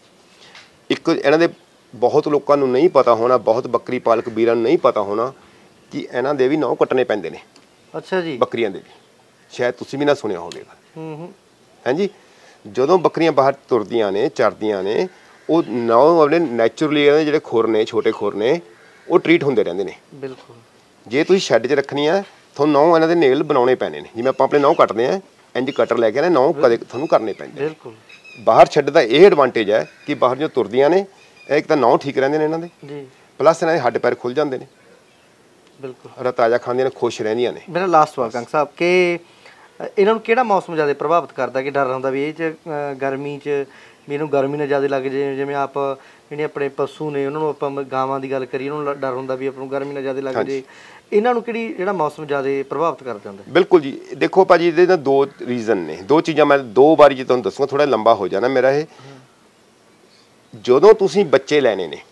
ਇੱਕ ਇਹਨਾਂ ਦੇ ਬਹੁਤ ਲੋਕਾਂ ਨੂੰ ਨਹੀਂ ਪਤਾ ਹੋਣਾ, ਬਹੁਤ ਬੱਕਰੀ ਪਾਲਕ ਵੀਰਾਂ ਨੂੰ ਨਹੀਂ ਪਤਾ ਹੋਣਾ ਕਿ ਇਹਨਾਂ ਦੇ ਵੀ ਨਹੁੰ ਕੱਟਣੇ ਪੈਂਦੇ ਨੇ। ਅੱਛਾ ਜੀ। ਬੱਕਰੀਆਂ ਦੇ ਵੀ, ਸ਼ਾਇਦ ਤੁਸੀਂ ਵੀ ਨਾ ਸੁਣਿਆ ਹੋਵੇਗਾ। ਹੂੰ ਹੂੰ। ਹਾਂਜੀ, ਜਦੋਂ ਬੱਕਰੀਆਂ ਬਾਹਰ ਤੁਰਦੀਆਂ ਨੇ, ਚਰਦੀਆਂ ਨੇ, ਉਹ ਨਹੁੰ ਆਪਣੇ ਨੈਚੁਰਲੀ ਇਹਨਾਂ ਦੇ ਜਿਹੜੇ ਖੁਰ ਨੇ, ਛੋਟੇ ਖੁਰ ਨੇ, ਉਹ ਟਰੀਟ ਹੁੰਦੇ ਰਹਿੰਦੇ ਨੇ। ਬਿਲਕੁਲ। ਜੇ ਤੁਸੀਂ ਸ਼ੈੱਡ 'ਚ ਰੱਖਣੀ ਆ, ਤੁਹਾਨੂੰ ਨਹੁੰ ਇਹਨਾਂ ਦੇ ਨੇਲ ਬਣਾਉਣੇ ਪੈਣੇ ਨੇ। ਜਿਵੇਂ ਆਪਾਂ ਆਪਣੇ ਨਹੁੰ ਕੱਟਦੇ ਆ, ਇੰਜ ਕਟਰ ਲੈ ਕੇ ਨਾ ਨਹੁੰ ਕਦੇ ਤੁਹਾਨੂੰ ਕਰਨੇ ਪੈਂਦੇ। ਬਿਲਕੁਲ। ਬਾਹਰ ਛੱਡ ਦਾ ਇਹ ਐਡਵਾਂਟੇਜ ਹੈ ਕਿ ਬਾਹਰ ਜੋ ਤੁਰਦੀਆਂ ਨੇ, ਇੱਕ ਤਾਂ ਨਹੁੰ ਠੀਕ ਰਹਿੰਦੇ ਨੇ ਇਹਨਾਂ ਦੇ ਜੀ, ਪਲੱਸ ਇਹਨਾਂ ਦੇ ਹੱਡ ਪੈਰ ਖੁੱਲ ਜਾਂਦੇ ਨੇ। ਬਿਲਕਲ। ਤਾਜ਼ਾ ਖਾਂਦੀਆਂ ਨੇ, ਖੁਸ਼ ਰਹਿੰਦੀਆਂ ਨੇ। ਮੇਰਾ ਲਾਸਟ ਸਵਾਲ ਕੰਗ ਸਾਹਿਬ ਕਿ ਇਹਨਾਂ ਨੂੰ ਕਿਹੜਾ ਮੌਸਮ ਜ਼ਿਆਦਾ ਪ੍ਰਭਾਵਿਤ ਕਰਦਾ? ਕਿ ਡਰ ਹੁੰਦਾ ਵੀ ਇਹ 'ਚ ਗਰਮੀ 'ਚ ਵੀ ਇਹਨੂੰ ਗਰਮੀ ਨਾਲ ਜ਼ਿਆਦਾ ਲੱਗ ਜੇ, ਜਿਵੇਂ ਆਪ ਜਿਹੜੇ ਆਪਣੇ ਪਸ਼ੂ ਨੇ ਉਹਨਾਂ ਨੂੰ ਆਪਾਂ ਗਾਵਾਂ ਦੀ ਗੱਲ ਕਰੀਏ, ਉਹਨਾਂ ਨੂੰ ਡਰ ਹੁੰਦਾ ਵੀ ਆਪਾਂ ਨੂੰ ਗਰਮੀ ਨਾਲ ਜ਼ਿਆਦਾ ਲੱਗ ਜੇ, ਇਹਨਾਂ ਨੂੰ ਕਿਹੜੀ ਜਿਹੜਾ ਮੌਸਮ ਜ਼ਿਆਦਾ ਪ੍ਰਭਾਵਿਤ ਕਰ ਜਾਂਦਾ? ਬਿਲਕੁਲ ਜੀ, ਦੇਖੋ ਭਾਜੀ ਇਹਦੇ ਨਾਲ ਦੋ ਰੀਜ਼ਨ ਨੇ, ਦੋ ਚੀਜ਼ਾਂ ਮੈਂ ਦੋ ਵਾਰੀ ਜੇ ਤੁਹਾਨੂੰ ਦੱਸੂਗਾ, ਥੋੜਾ ਲੰਬਾ ਹੋ ਜਾਣਾ ਮੇਰਾ ਇਹ। ਜਦੋਂ ਤੁਸੀਂ ਬੱਚੇ ਲੈਣੇ ਨੇ,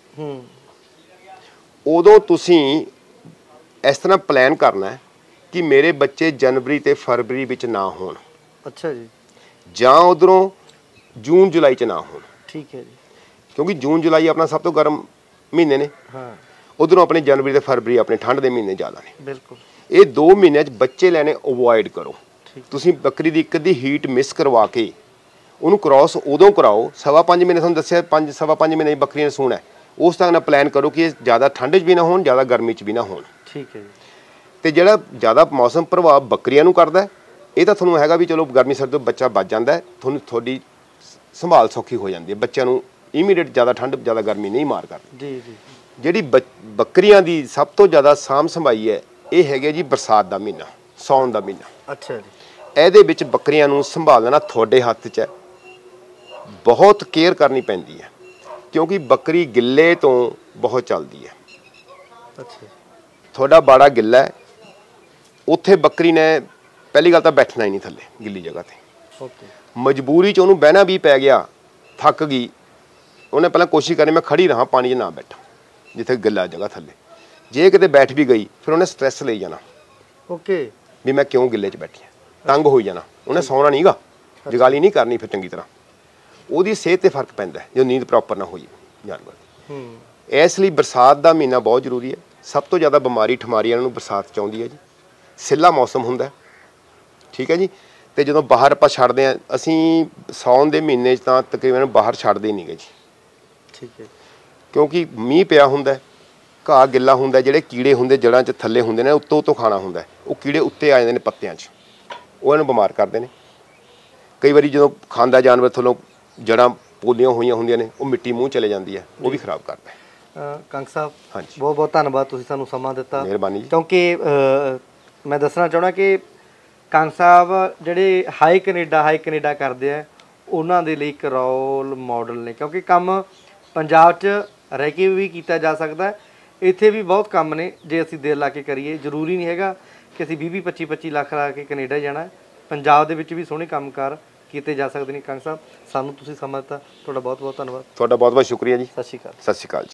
ਉਦੋਂ ਤੁਸੀਂ ਇਸ ਤਰ੍ਹਾਂ ਪਲਾਨ ਕਰਨਾ ਹੈ ਕਿ ਮੇਰੇ ਬੱਚੇ ਜਨਵਰੀ ਤੇ ਫਰਵਰੀ ਵਿੱਚ ਨਾ ਹੋਣ। ਅੱਛਾ ਜੀ। ਜਾਂ ਉਧਰੋਂ ਜੂਨ ਜੁਲਾਈ 'ਚ ਨਾ ਹੋਣ। ਠੀਕ ਹੈ ਜੀ। ਕਿਉਂਕਿ ਜੂਨ ਜੁਲਾਈ ਆਪਣਾ ਸਭ ਤੋਂ ਗਰਮ ਮਹੀਨੇ ਨੇ। ਹਾਂ। ਉਧਰੋਂ ਆਪਣੇ ਜਨਵਰੀ ਤੇ ਫਰਵਰੀ ਆਪਣੇ ਠੰਡ ਦੇ ਮਹੀਨੇ ਜ਼ਿਆਦਾ ਨੇ। ਬਿਲਕੁਲ। ਇਹ ਦੋ ਮਹੀਨਿਆਂ 'ਚ ਬੱਚੇ ਲੈਣੇ ਅਵੋਇਡ ਕਰੋ। ਤੁਸੀਂ ਬੱਕਰੀ ਦੀ ਇੱਕ ਅੱਧੀ ਹੀਟ ਮਿਸ ਕਰਵਾ ਕੇ ਉਹਨੂੰ ਕ੍ਰੋਸ ਉਦੋਂ ਕਰਾਓ, ਸਵਾ ਪੰਜ ਮਹੀਨੇ ਤੁਹਾਨੂੰ ਦੱਸਿਆ, ਪੰਜ ਸਵਾ ਪੰਜ ਮਹੀਨੇ ਬੱਕਰੀਆਂ ਨੇ ਸੂਣਾ, ਉਸ ਤਰ੍ਹਾਂ ਨਾਲ ਪਲਾਨ ਕਰੋ ਕਿ ਇਹ ਜ਼ਿਆਦਾ ਠੰਡ 'ਚ ਵੀ ਨਾ ਹੋਣ, ਜ਼ਿਆਦਾ ਗਰਮੀ 'ਚ ਵੀ ਨਾ ਹੋਣ। ਠੀਕ ਹੈ ਜੀ। ਅਤੇ ਜਿਹੜਾ ਜ਼ਿਆਦਾ ਮੌਸਮ ਪ੍ਰਭਾਵ ਬੱਕਰੀਆਂ ਨੂੰ ਕਰਦਾ, ਇਹ ਤਾਂ ਤੁਹਾਨੂੰ ਹੈਗਾ ਵੀ ਚਲੋ ਗਰਮੀ ਸਰਦ ਤੋਂ ਬੱਚਾ ਬਚ ਜਾਂਦਾ, ਤੁਹਾਨੂੰ ਤੁਹਾਡੀ ਸੰਭਾਲ ਸੌਖੀ ਹੋ ਜਾਂਦੀ ਹੈ, ਬੱਚਿਆਂ ਨੂੰ ਇਮੀਡੀਏਟ ਜ਼ਿਆਦਾ ਠੰਡ ਜ਼ਿਆਦਾ ਗਰਮੀ ਨਹੀਂ ਮਾਰ ਕਰਦੀ। ਜੀ ਜੀ। ਜਿਹੜੀ ਬ ਬੱਕਰੀਆਂ ਦੀ ਸਭ ਤੋਂ ਜ਼ਿਆਦਾ ਸਾਂਭ ਸੰਭਾਈ ਹੈ, ਇਹ ਹੈਗੇ ਜੀ ਬਰਸਾਤ ਦਾ ਮਹੀਨਾ, ਸਾਉਣ ਦਾ ਮਹੀਨਾ। ਅੱਛਾ ਜੀ। ਇਹਦੇ ਵਿੱਚ ਬੱਕਰੀਆਂ ਨੂੰ ਸੰਭਾਲਣਾ ਤੁਹਾਡੇ ਹੱਥ 'ਚ ਹੈ, ਬਹੁਤ ਕੇਅਰ ਕਰਨੀ ਪੈਂਦੀ ਹੈ, ਕਿਉਂਕਿ ਬੱਕਰੀ ਗਿੱਲੇ ਤੋਂ ਬਹੁਤ ਚੱਲਦੀ ਹੈ। ਅੱਛਾ। ਤੁਹਾਡਾ ਬਾੜਾ ਗਿੱਲਾ ਹੈ, ਉੱਥੇ ਬੱਕਰੀ ਨੇ ਪਹਿਲੀ ਗੱਲ ਤਾਂ ਬੈਠਣਾ ਹੀ ਨਹੀਂ ਥੱਲੇ ਗਿੱਲੀ ਜਗ੍ਹਾ 'ਤੇ। ਓਕੇ। ਮਜਬੂਰੀ 'ਚ ਉਹਨੂੰ ਬਹਿਣਾ ਵੀ ਪੈ ਗਿਆ, ਥੱਕ ਗਈ, ਉਹਨੇ ਪਹਿਲਾਂ ਕੋਸ਼ਿਸ਼ ਕਰਨੀ ਮੈਂ ਖੜੀ ਰਹਾਂ, ਪਾਣੀ 'ਚ ਨਾ ਬੈਠਾਂ ਜਿੱਥੇ ਗਿੱਲਾ ਜਗ੍ਹਾ ਥੱਲੇ। ਜੇ ਕਿਤੇ ਬੈਠ ਵੀ ਗਈ ਫਿਰ ਉਹਨੇ ਸਟ੍ਰੈਸ ਲਈ ਜਾਣਾ। ਓਕੇ। ਵੀ ਮੈਂ ਕਿਉਂ ਗਿੱਲੇ 'ਚ ਬੈਠੀ ਹਾਂ, ਤੰਗ ਹੋਈ ਜਾਣਾ, ਉਹਨੇ ਸੌਣਾ ਨਹੀਂ ਗਾ, ਜਗਾਲੀ ਨਹੀਂ ਕਰਨੀ ਫਿਰ ਚੰਗੀ ਤਰ੍ਹਾਂ। ਉਹਦੀ ਸਿਹਤ 'ਤੇ ਫਰਕ ਪੈਂਦਾ ਜੋ ਨੀਂਦ ਪ੍ਰੋਪਰ ਨਾ ਹੋਈ ਜਾਨਵਰ। ਹੂੰ ਇਸ ਲਈ ਬਰਸਾਤ ਦਾ ਮਹੀਨਾ ਬਹੁਤ ਜ਼ਰੂਰੀ ਹੈ। ਸਭ ਤੋਂ ਜ਼ਿਆਦਾ ਬਿਮਾਰੀ ਠਮਾਰੀ ਇਹਨਾਂ ਨੂੰ ਬਰਸਾਤ 'ਚ ਆਉਂਦੀ ਹੈ ਜੀ। ਸਿੱਲਾ ਮੌਸਮ ਹੁੰਦਾ, ਠੀਕ ਹੈ ਜੀ। ਅਤੇ ਜਦੋਂ ਬਾਹਰ ਆਪਾਂ ਛੱਡਦੇ ਹਾਂ, ਅਸੀਂ ਸਾਉਣ ਦੇ ਮਹੀਨੇ 'ਚ ਤਾਂ ਤਕਰੀਬਨ ਬਾਹਰ ਛੱਡਦੇ ਨਹੀਂ ਗੇ ਜੀ, ਠੀਕ ਹੈ। ਕਿਉਂਕਿ ਮੀਂਹ ਪਿਆ ਹੁੰਦਾ, ਘਾਹ ਗਿੱਲਾ ਹੁੰਦਾ, ਜਿਹੜੇ ਕੀੜੇ ਹੁੰਦੇ ਜੜ੍ਹਾਂ 'ਚ ਥੱਲੇ ਹੁੰਦੇ ਨੇ, ਉੱਤੋਂ ਉੱਤੋਂ ਖਾਣਾ ਹੁੰਦਾ, ਉਹ ਕੀੜੇ ਉੱਤੇ ਆ ਜਾਂਦੇ ਨੇ ਪੱਤਿਆਂ 'ਚ, ਉਹ ਇਹਨੂੰ ਬਿਮਾਰ ਕਰਦੇ ਨੇ। ਕਈ ਵਾਰੀ ਜਦੋਂ ਖਾਂਦਾ ਜਾਨਵਰ ਥੱਲੋਂ ਜੜ੍ਹਾਂ ਪੋਲੀਆਂ ਹੋਈਆਂ ਹੁੰਦੀਆਂ ਨੇ, ਉਹ ਮਿੱਟੀ ਮੂੰਹ ਚਲੇ ਜਾਂਦੀ ਹੈ, ਉਹ ਵੀ ਖਰਾਬ ਕਰਦਾ ਹੈ। ਅ, ਕੰਗ ਸਾਹਿਬ ਹਾਂਜੀ, ਬਹੁਤ ਬਹੁਤ ਧੰਨਵਾਦ, ਤੁਸੀਂ ਸਾਨੂੰ ਸਮਾਂ ਦਿੱਤਾ। ਮਿਹਰਬਾਨੀ ਜੀ। ਕਿਉਂਕਿ ਅ, ਮੈਂ ਦੱਸਣਾ ਚਾਹੁੰਦਾ ਕਿ ਕੰਗ ਸਾਹਿਬ ਜਿਹੜੇ ਹਾਈ ਕੈਨੇਡਾ ਹਾਈ ਕੈਨੇਡਾ ਕਰਦੇ ਆ, ਉਹਨਾਂ ਦੇ ਲਈ ਇੱਕ ਰੋਲ ਮਾਡਲ ਨੇ। ਕਿਉਂਕਿ ਕੰਮ ਪੰਜਾਬ 'ਚ ਰਹਿ ਕੇ ਵੀ ਕੀਤਾ ਜਾ ਸਕਦਾ, ਇੱਥੇ ਵੀ ਬਹੁਤ ਕੰਮ ਨੇ ਜੇ ਅਸੀਂ ਦਿਲ ਲਾ ਕੇ ਕਰੀਏ। ਜ਼ਰੂਰੀ ਨਹੀਂ ਹੈਗਾ ਕਿ ਅਸੀਂ ਵੀਹ ਵੀਹ ਪੱਚੀ ਪੱਚੀ ਲੱਖ ਲਾ ਕੇ ਕੈਨੇਡਾ ਜਾਣਾ, ਪੰਜਾਬ ਦੇ ਵਿੱਚ ਵੀ ਸੋਹਣੇ ਕੰਮਕਾਰ ਕੀਤੇ ਜਾ ਸਕਦੇ ਨੇ। ਕੰਗ ਸਾਹਿਬ, ਸਾਨੂੰ ਤੁਸੀਂ ਸਮਾਂ ਦਿੱਤਾ, ਤੁਹਾਡਾ ਬਹੁਤ ਬਹੁਤ ਧੰਨਵਾਦ। ਤੁਹਾਡਾ ਬਹੁਤ ਬਹੁਤ ਸ਼ੁਕਰੀਆ ਜੀ। ਸਤਿ ਸ਼੍ਰੀ ਅਕਾਲ। ਸਤਿ ਸ਼੍ਰੀ ਅਕਾਲ ਜੀ।